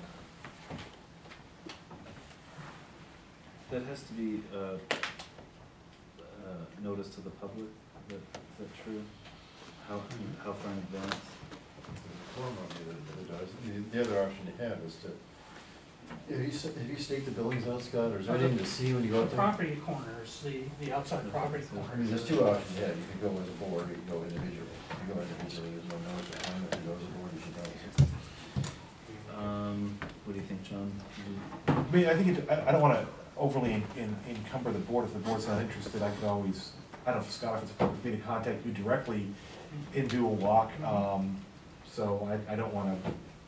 That has to be, uh, uh, notice to the public, that, is that true? How, how far in advance? Form of it, it does. The- The other option you have is to, have you, s- have you staked the buildings out, Scott, or is there anything to see when you go The up there? property corners, the, the outside property I corners. I mean, there's two options, yeah, you can go as a board, or you can go individually. If you go individually, there's no notice requirement, if you go as a board, you should notice it. Um, what do you think, John? I mean, I think, it- I, I don't wanna overly en- en- encumber the board. If the board's not interested, I could always, I don't know, if Scott, if it's appropriate for me to contact you directly and do a walk, um, so I, I don't wanna,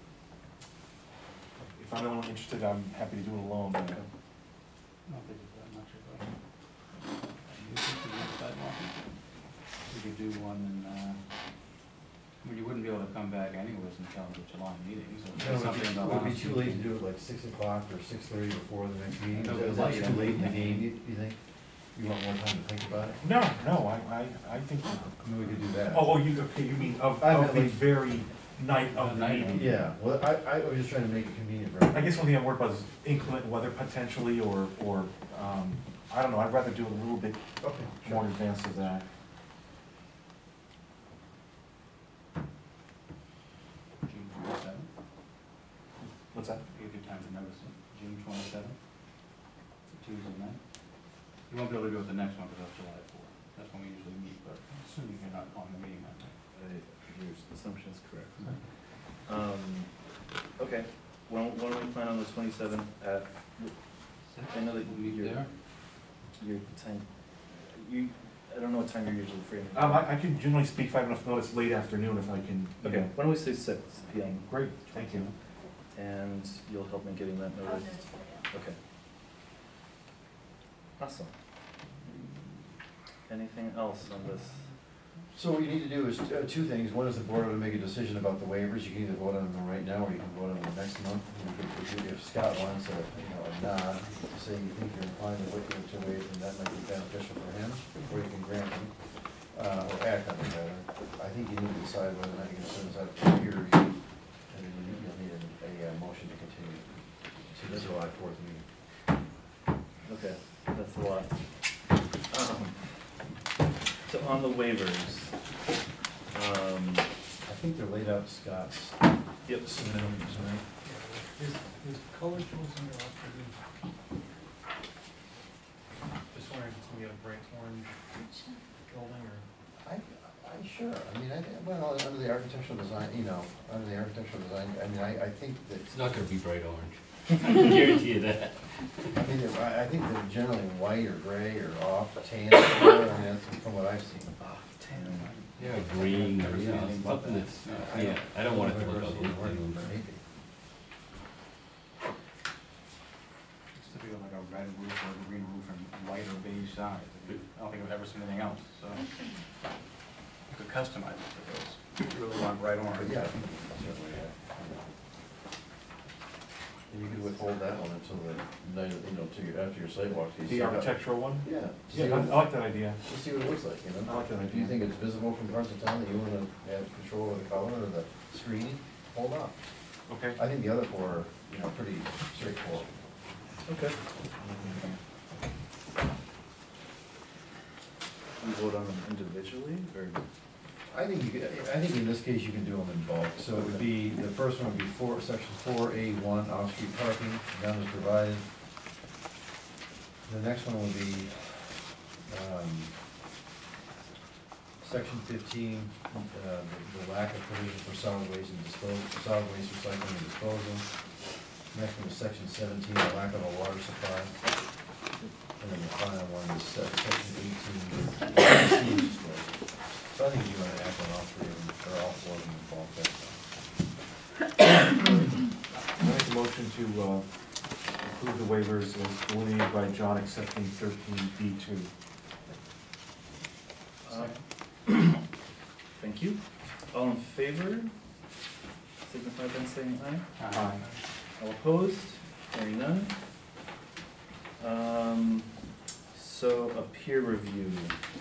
if I'm the one interested, I'm happy to do it alone, but, I don't think it's that much of a. You think we could do sidewalk? We could do one in, uh, I mean, you wouldn't be able to come back anyways until the July meeting, so No, it's something in the It would be last too week. late to do it like six o'clock or six thirty before the next meeting, No, is but that late, too late in the yeah. game, you, you think? You want more time to think about it? no, no, I, I, I think, I mean, we could do that. oh, oh, you, okay, you mean of, I of meant the like- very night of the Night. meeting? Yeah, well, I, I was just trying to make it convenient for I everyone. guess one thing I'm worried about is inclement weather potentially, or, or, um, I don't know, I'd rather do it a little bit Okay, more in advance of that. June twenty-seventh, What's that? give you time to notice it, June twenty-seventh, Tuesday night. You won't be able to do it the next one, because that's July fourth, that's when we usually meet, but assuming you're not calling the meeting that night. I- Your assumption is correct. Um, okay, when, when do we plan on the twenty-seventh at, I know that We'll meet you're, there. your time, you, I don't know what time you're usually free. Um, I, I can generally speak if I have enough notice late afternoon if I can. you Okay, know. why don't we say six P M, Great, thank you. and you'll help me getting that notice? Okay. Awesome. Anything else on this? So what you need to do is, uh, two things, one is the board ought to make a decision about the waivers, you can either vote on them right now, or you can vote on them next month. You could- If you- if Scott wants a, you know, a nod, saying you think you're inclined to wait to waive, then that might be beneficial for him, or you can grant him, uh, or act on it rather. I think you need to decide whether or not you're gonna send this out for peer review, and then you- you'll need a, a uh, motion to continue to the July fourth meeting. Okay, that's a lot. Um, So on the waivers, um, I think they're laid out, Scott's yep, submittals, right? Is, is color choice in your option? Just wondering if it's gonna be a bright orange building or? I, I, sure, I mean, I, think- well, under the architectural design, you know, under the architectural design, I mean, I, I think that, It's not gonna be bright orange. I can guarantee you that. I mean, they're- I, I think they're generally white or gray or off tan, color, I mean, that's from what I've seen. off tan. Yeah, green, Never or, you seen know, anything about something that. that's, yeah, I don't want it to look ugly. Personally, but maybe. It's typically like a red roof or a green roof and white or beige sides. I don't think I've ever seen anything else, so. You could customize it to those, if you really want bright But orange. yeah, certainly, yeah. And you could withhold that one until the night, of- you know, till your, after your sidewalk. so you The see how- architectural one? Yeah. see Yeah, I what- I like that idea. Just see what it looks like, you know? I like that If you idea. think it's visible from parts of town that you wanna have control of the color or the screening, hold on. Okay. I think the other four are, you know, pretty straightforward. Okay. We vote on them individually, or? I think you could, I think in this case you can do them in bulk, so it would be, the first one would be four, section four A one, off-street parking, none is provided. The next one would be, um, section fifteen, uh, the, the lack of provision for solid waste and disposal, solid waste recycling and disposal. Next one is section seventeen, the lack of a water supply. And then the final one is uh, section eighteen. So I think you want to act on all three of them, or all four of them involved there. I make a motion to, uh, approve the waivers as delineated by John accepting thirteen B two. Uh, Thank you. All in favor? Signify by saying aye. Aye. All opposed? Hearing none. Um, so a peer review.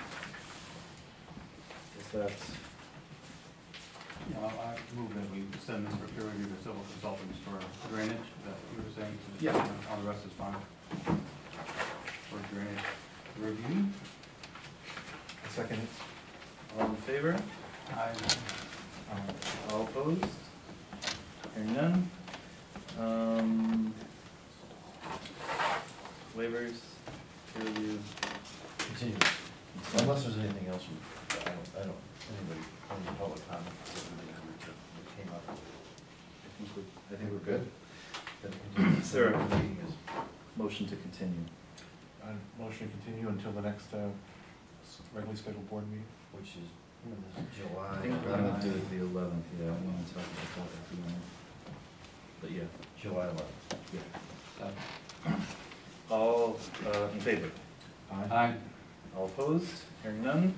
Is that, Yeah, I I move that we send this for peer review to civil consultants for drainage, that you were saying, so Yeah. that all the rest is fine. For drainage review. Second it. all in favor? Aye. Uh, All opposed? Hearing none. Um, waivers, peer review. Continue. Unless there's anything else, you- I don't, I don't, anybody, on the public comment, that came up. I think we're, I think we're good. Then continue. Is there a- The meeting is- motion to continue. Uh, motion to continue until the next, uh, s- regularly scheduled board meeting. Which is, when is it, July? I think we're gonna do it the eleventh, yeah, I wanna talk about that if you want. But yeah, July eleventh. yeah. All, uh, in favor? Aye. All opposed? Hearing none?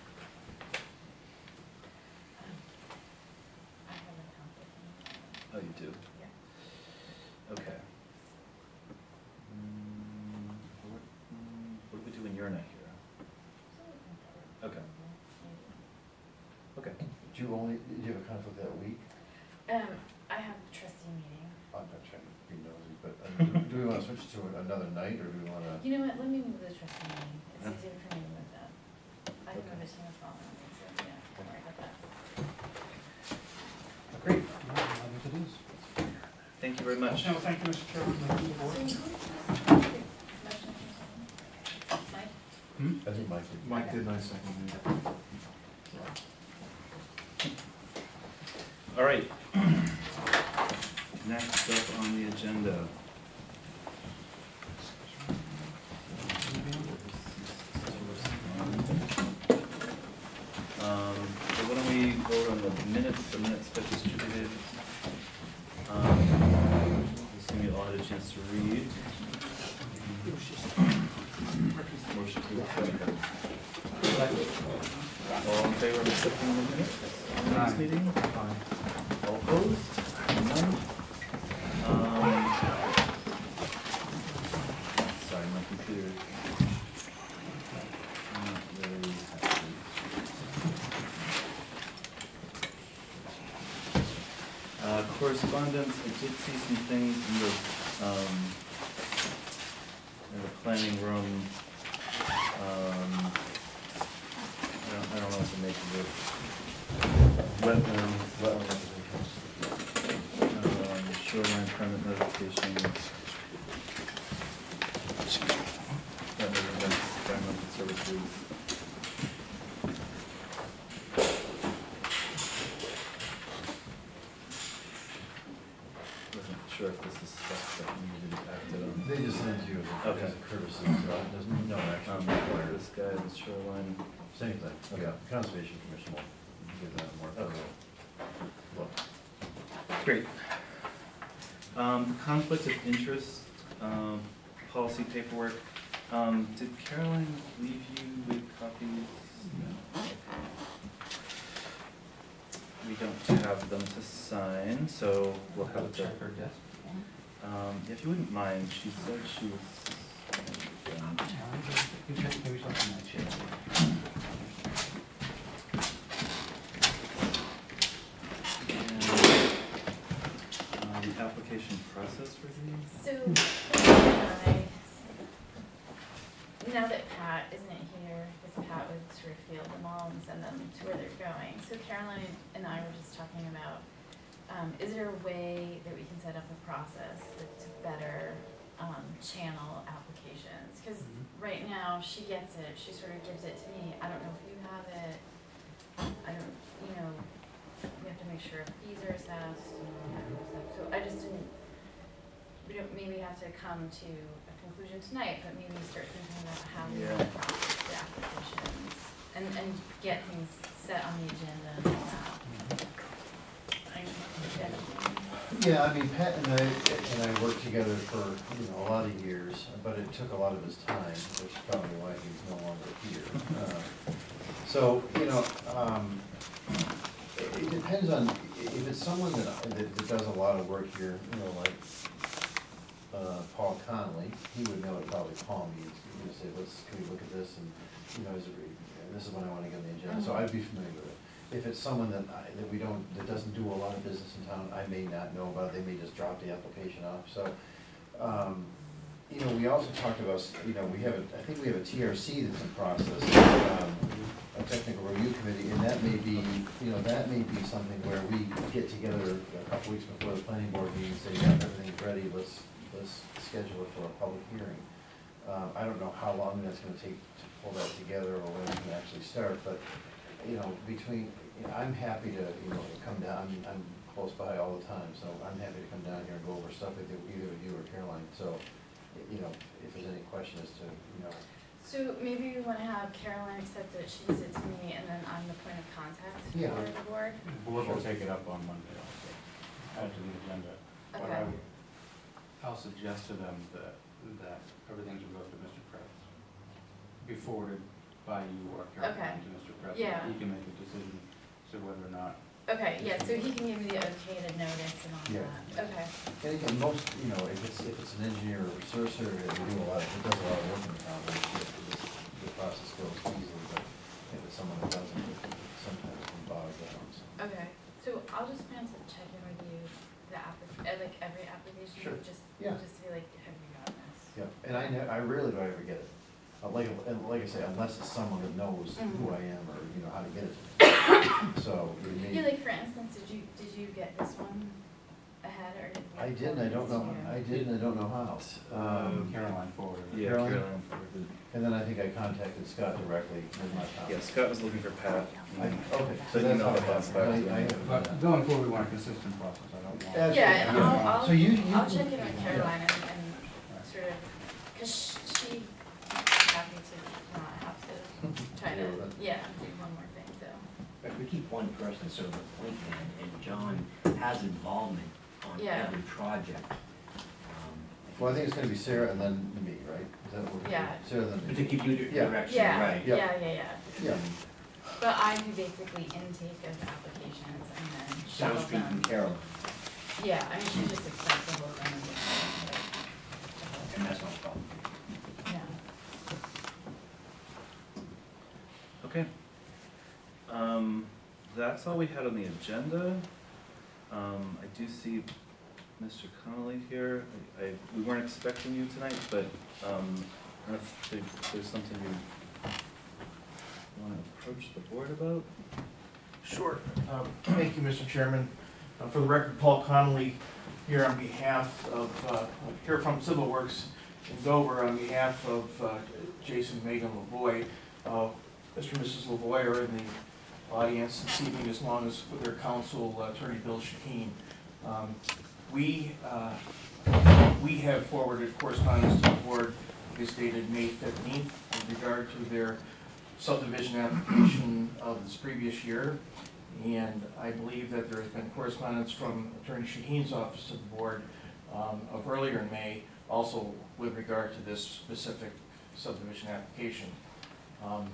I have a conflict. Oh, you do? Yeah. Okay. Mm, what, mm, what do we do when you're not here? Okay. Okay. Do you only, do you have a conflict that week? Um, I have a trustee meeting. I'm not trying to be nosy, but uh, do do we want to switch to another night, or do we want to? You know what, let me move the trustee meeting. It's Yeah. easier for me to move that. I have Okay. another team of following me, so yeah, don't worry about that. Great. Eleventh it is. Thank you very much. No, thank you, Mister Chairman, members of the board. Mike? I think Mike would. Mike did, and I seconded it. All right. Next up on the agenda. Um, so why don't we vote on the minutes, the minutes that distributed. Um, assume you all had a chance to read. Motion to accept. All in favor of accepting the minutes of the next meeting? All opposed? None? Um, sorry, my computer. Not really happy. Uh, correspondence, I did see some things in the, um, in the planning room. Um, I don't, I don't know what to make of it. Wetlands, wetlands. Um, shoreline permit notification. Wetland environmental services. Wasn't sure if this is stuff that needed to be acted on. They just sent you as a, Okay. as a courtesy, so there's no action Um, required. this guy, the shoreline. Same thing, Okay. yeah, Conservation Commission will give that more Okay. thorough look. Great. Um, the conflict of interest, um, policy paperwork, um, did Caroline leave you with copies? No. We don't have them to sign, so we'll have to, Check her desk. um, if you wouldn't mind, she said she was. um, You check, maybe something in that chair. Um, application process review? So, I, now that Pat isn't here, because Pat would sort of field them all and send them to where they're going. So Caroline and I were just talking about, um, is there a way that we can set up a process that- to better, um, channel applications? Because right now, she gets it, she sort of gives it to me, I don't know if you have it, I don't, you know, we have to make sure fees are assessed and all that kind of stuff. So I just didn't, we don't maybe have to come to a conclusion tonight, but maybe start thinking about how get things set on the agenda and all that. I- Yeah, I mean, Pat and I, and I worked together for, you know, a lot of years, but it took a lot of his time, which is probably why he's no longer here. Uh, So, you know, um, it, it depends on, if it's someone that, that that does a lot of work here, you know, like, uh, Paul Connolly, he would know to probably call me, he would say, let's, can we look at this, and, you know, is it, and this is when I wanna get on the agenda, so I'd be familiar with it. If it's someone that I, that we don't, that doesn't do a lot of business in town, I may not know about it, they may just drop the application off, so, um, you know, we also talked about, you know, we have, a I think we have a T R C that's in process, um, a technical review committee, and that may be, you know, that may be something where we get together a couple weeks before the planning board meeting, say, yeah, everything's ready, let's, let's schedule it for a public hearing. Um, I don't know how long that's gonna take to pull that together, or when we can actually start, but, you know, between, you know, I'm happy to, you know, come down, I'm, I'm close by all the time, so I'm happy to come down here and go over stuff with you, either with you or Caroline, so, you know, if there's any question as to, you know. So maybe we wanna have Caroline accept it, she gives it to me, and then I'm the point of contact Yeah. for the board? The board will take it up on Monday also, add to the agenda. What I Okay. would- I'll suggest to them that, that everything should go to Mister Krebs, be forwarded by you or Okay. Caroline to Mister Krebs. Yeah. He can make a decision as to whether or not. Okay, yeah, so he can give me the okay to notice and all Yeah. that, okay. And again, most, you know, if it's, if it's an engineer or researcher, they do a lot, it does a lot of work in town, and the, the process goes easily, but if it's someone that doesn't, it sometimes can bog down, so. Okay, so I'll just plan to check in with you, the app, uh, like every application, Sure. just, Yeah. just to be like, have you gotten this? Yeah, and I ne- I rarely do I ever get it. Uh, like, and like I say, unless it's someone that knows who Mhm. I am or, you know, how to get it. So, it may. Yeah, like for instance, did you, did you get this one ahead, or did? we I did, and I don't know, forward this to I you? did, and I don't know how. Um, Caroline forwarded it. Yeah, Caroline? Caroline forwarded. and then I think I contacted Scott directly with my Yeah, comments. Scott was looking for Pat. I, okay, So so you that's know how that it that's happened. back. I, I haven't done But that. going forward, we want a consistent process, I don't want. Absolutely. Yeah, and I'll, I'll, So you, you. I'll check in with Caroline and, and sort of, cause she, she's happy to not have to try to, yeah, do one more thing, so. Right, we keep one person sort of appointed, and John has involvement on Yeah. every project. Um, Well, I think it's gonna be Sarah and then me, right? Is that what we're? Yeah. Sarah then But me. to give you Yeah. direction, Yeah, right? yeah, Yeah. yeah, yeah. Yeah. But I do basically intake of applications and then Sounds shuttle Street them. and Carolyn, Yeah, I mean, she just accepts the whole thing. and that's no problem. Yeah. Okay. Um, that's all we had on the agenda. Um, I do see Mister Connolly here. I, I, we weren't expecting you tonight, but, um, I don't know if there- there's something you wanna approach the board about? Sure. Um, Thank you, Mister Chairman. Uh, For the record, Paul Connolly here on behalf of, uh, here from Civil Works in Dover on behalf of uh, Jason and Megan Lavoy. Uh, Mister and Missus Lavoy are in the audience this evening, as long as with their counsel, uh, Attorney Bill Shaheen. Um, We, uh, we have forwarded correspondence to the board, is dated May fifteenth, in regard to their subdivision application of this previous year. And I believe that there has been correspondence from Attorney Shaheen's office to the board um, of earlier in May, also with regard to this specific subdivision application. Um,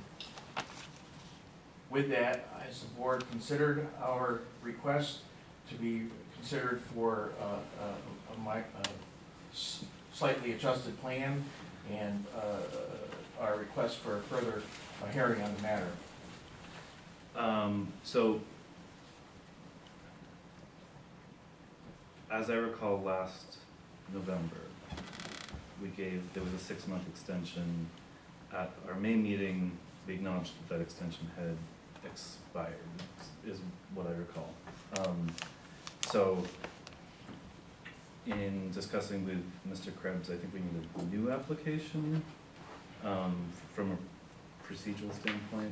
With that, has the board considered our request to be considered for uh, uh, a mi- a s- slightly adjusted plan and uh, our request for a further uh, hearing on the matter? Um, so, as I recall, last November, we gave, there was a six-month extension. At our May meeting, we acknowledged that that extension had expired, is what I recall. Um, so, in discussing with Mister Krebs, I think we need a new application, um, from a procedural standpoint.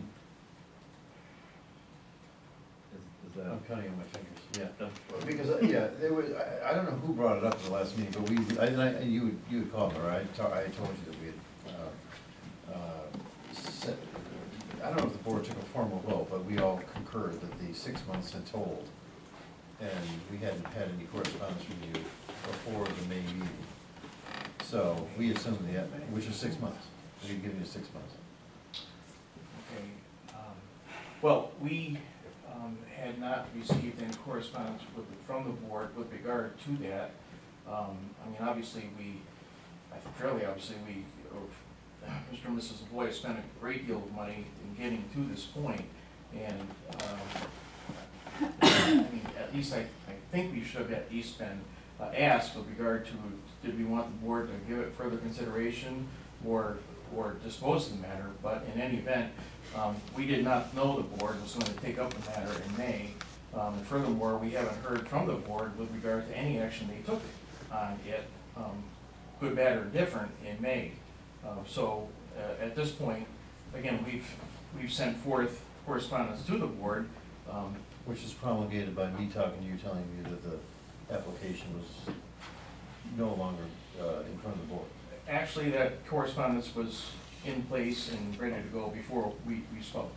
Is, is that? I'm counting on my fingers, yeah. Oh. Because, uh, yeah, there was, I, I don't know who brought it up at the last meeting, but we, I, and I, and you, would- you had called me, right? I to- I told you that we had, uh, uh, set, I don't know if the board took a formal vote, six months and told. And we hadn't had any correspondence from you before the May meeting. So we assumed the, which is six months. We've given you six months. Okay. um, Well, we um, had not received any correspondence with, from the board with regard to that. Um, I mean, obviously, we, I think fairly obviously, we, uh, Mister and Missus Lavoy spent a great deal of money in getting to this point, and, um, I mean, at least I, I think we should have at least been uh, asked with regard to, did we want the board to give it further consideration or, or dispose of the matter, but in any event, um, we did not know the board was going to take up the matter in May. Um, and furthermore, we haven't heard from the board with regard to any action they took on it, um, good, bad, or different, in May. Uh, so uh, at this point, again, we've we've sent forth correspondence to the board, um, Which is promulgated by me talking to you, telling you that the application was no longer uh, in front of the board. actually, that correspondence was in place and ready to go before we, we spoke.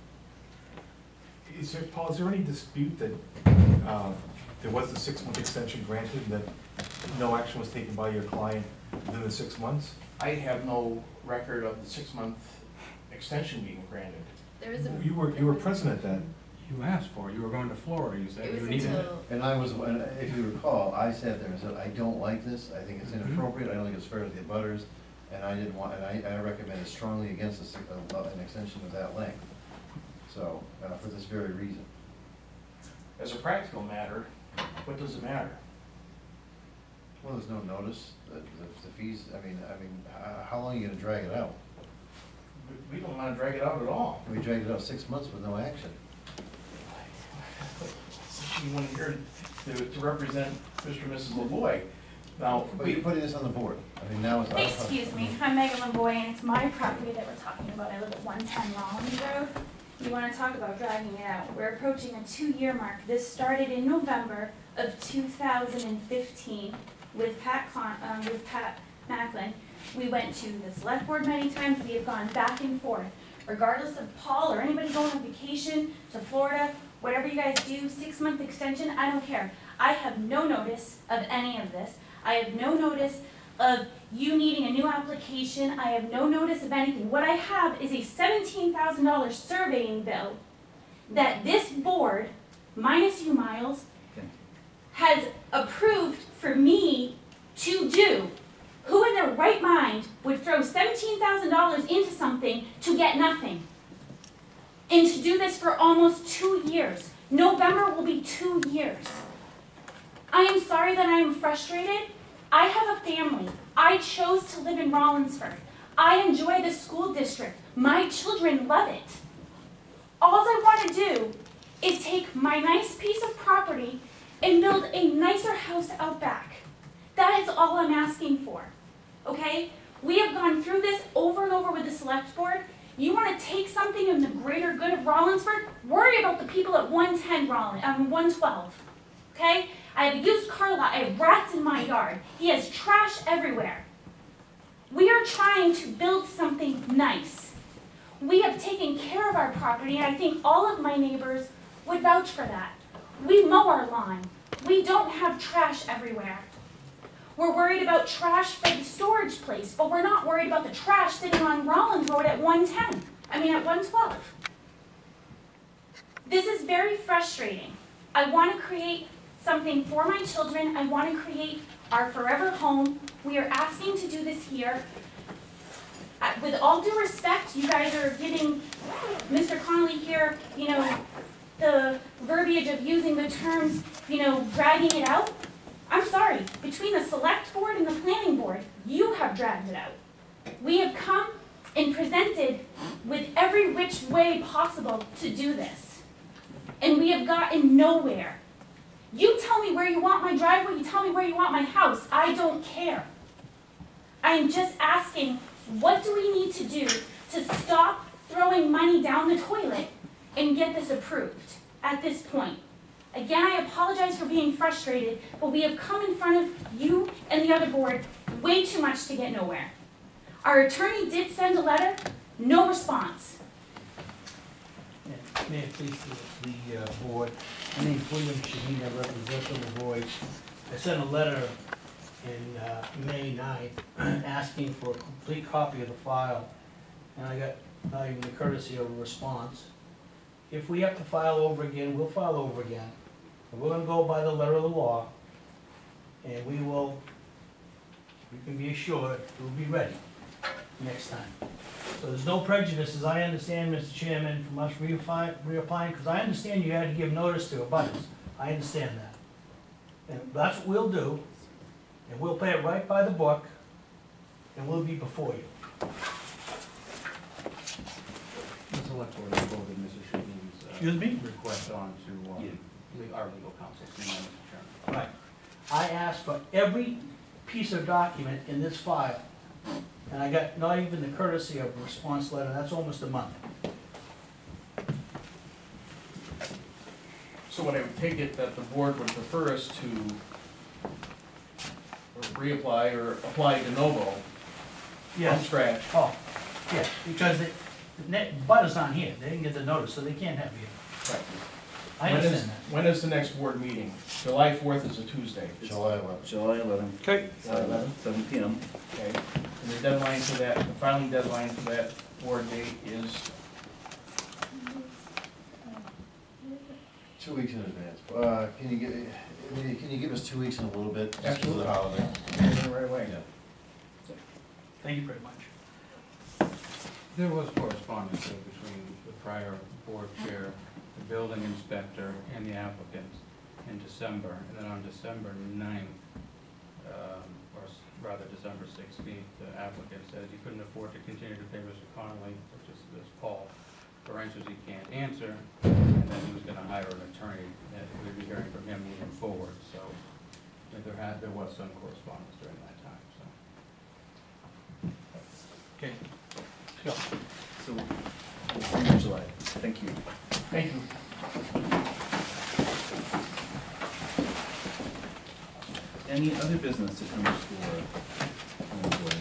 Is there, Paul, is there any dispute that uh, there was a six-month extension granted, and that no action was taken by your client within the six months? I have no record of the six-month extension being granted. There was a. You were, you were present at that. You asked for it, you were going to Florida, you said It you was needed it. until, And I was, and if you recall, I sat there and said, I don't like this, I think it's Mhm. inappropriate, I don't think it's fair to the abutters, and I didn't want, and I, I recommended strongly against a, six- uh, an extension of that length. So, uh, for this very reason. As a practical matter, what does it matter? Well, there's no notice, the, the- the fees, I mean, I mean, uh, how long are you gonna drag it out? We- We don't want to drag it out at all. We dragged it out six months with no action. You want here to, to represent Mister and Missus Lavoy. Now, But we, you're putting this on the board, I mean, now it's. Excuse me, I'm Megan Lavoy, and it's my property that we're talking about. I live at one ten Rollins Road. You wanna talk about dragging it out? We're approaching a two-year mark. This started in November of two thousand fifteen with Pat Con, um, with Pat Macklin. We went to the select board many times. We have gone back and forth. Regardless of Paul or anybody going on vacation to Florida, whatever you guys do, six-month extension, I don't care. I have no notice of any of this. I have no notice of you needing a new application. I have no notice of anything. What I have is a seventeen thousand dollar surveying bill that this board, minus you, Miles, has approved for me to do. Who in their right mind would throw seventeen thousand dollars into something to get nothing? And to do this for almost two years. November will be two years. I am sorry that I am frustrated. I have a family. I chose to live in Rollinsford. I enjoy the school district. My children love it. All I want to do is take my nice piece of property and build a nicer house out back. That is all I'm asking for, okay? We have gone through this over and over with the select board. You want to take something in the greater good of Rollinsford? Worry about the people at one ten Rollins, um, one twelve, okay? I have a used car lot. I have rats in my yard. He has trash everywhere. We are trying to build something nice. We have taken care of our property, and I think all of my neighbors would vouch for that. We mow our lawn. We don't have trash everywhere. We're worried about trash for the storage place, but we're not worried about the trash sitting on Rollins Road at one ten. I mean, at one twelve. This is very frustrating. I want to create something for my children. I want to create our forever home. We are asking to do this here. Uh, With all due respect, you guys are giving Mister Connolly here, you know, the verbiage of using the terms, you know, dragging it out. I'm sorry, between the select board and the planning board, you have dragged it out. We have come and presented with every which way possible to do this. And we have gotten nowhere. You tell me where you want my driveway, you tell me where you want my house, I don't care. I am just asking, what do we need to do to stop throwing money down the toilet and get this approved at this point? Again, I apologize for being frustrated, but we have come in front of you and the other board way too much to get nowhere. Our attorney did send a letter, no response. May it please the, the uh, board. My name's William Shaheen, I represent the board. I sent a letter in uh, May ninth asking for a complete copy of the file, and I got not even the courtesy of a response. If we have to file over again, we'll file over again. And we're gonna go by the letter of the law, and we will, you can be assured, we'll be ready next time. So there's no prejudice, as I understand, Mister Chairman, from us reapplying, reapplying, because I understand you had to give notice to abutters. I understand that. And that's what we'll do, and we'll play it right by the book, and we'll be before you. The select board has voted Mister Shaheen's, uh, Excuse me? request on to, um, le- our legal counsel, so, Mister Chairman. Right. I asked for every piece of document in this file, and I got not even the courtesy of a response letter. That's almost a month. So what I would take it that the board would prefer us to reapply or apply de novo from Yes. scratch. Oh, yes, because the, the net, butter's not here. They didn't get the notice, so they can't have you. Right. I When is- understand that. When is the next board meeting? July fourth is a Tuesday. July eleventh. July eleventh. Okay. Seven, seven P M. Okay, and the deadline for that, the filing deadline for that board date is, Two weeks in advance. Uh, can you give, I mean, can you give us two weeks in a little bit, just because of the holiday? the right way. Yeah. Thank you very much. There was correspondence though, between the prior board chair, the building inspector, and the applicants in December. And then on December ninth, um, or s- rather December sixteenth, the applicant said he couldn't afford to continue to pay Mister Connolly, which is this Paul, for answers he can't answer, and then he was gonna hire an attorney, that we'd be hearing from him moving forward. So uh, there had, there was some correspondence during that time, so. Okay. Go. So, we'll see you in July. Thank you. Thank you. Any other business to come before the board?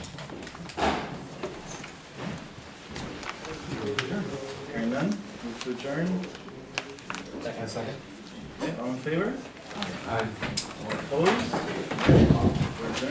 Hearing none, move to adjourn. Second. Second. Okay, all in favor? Aye. All opposed? We're adjourned.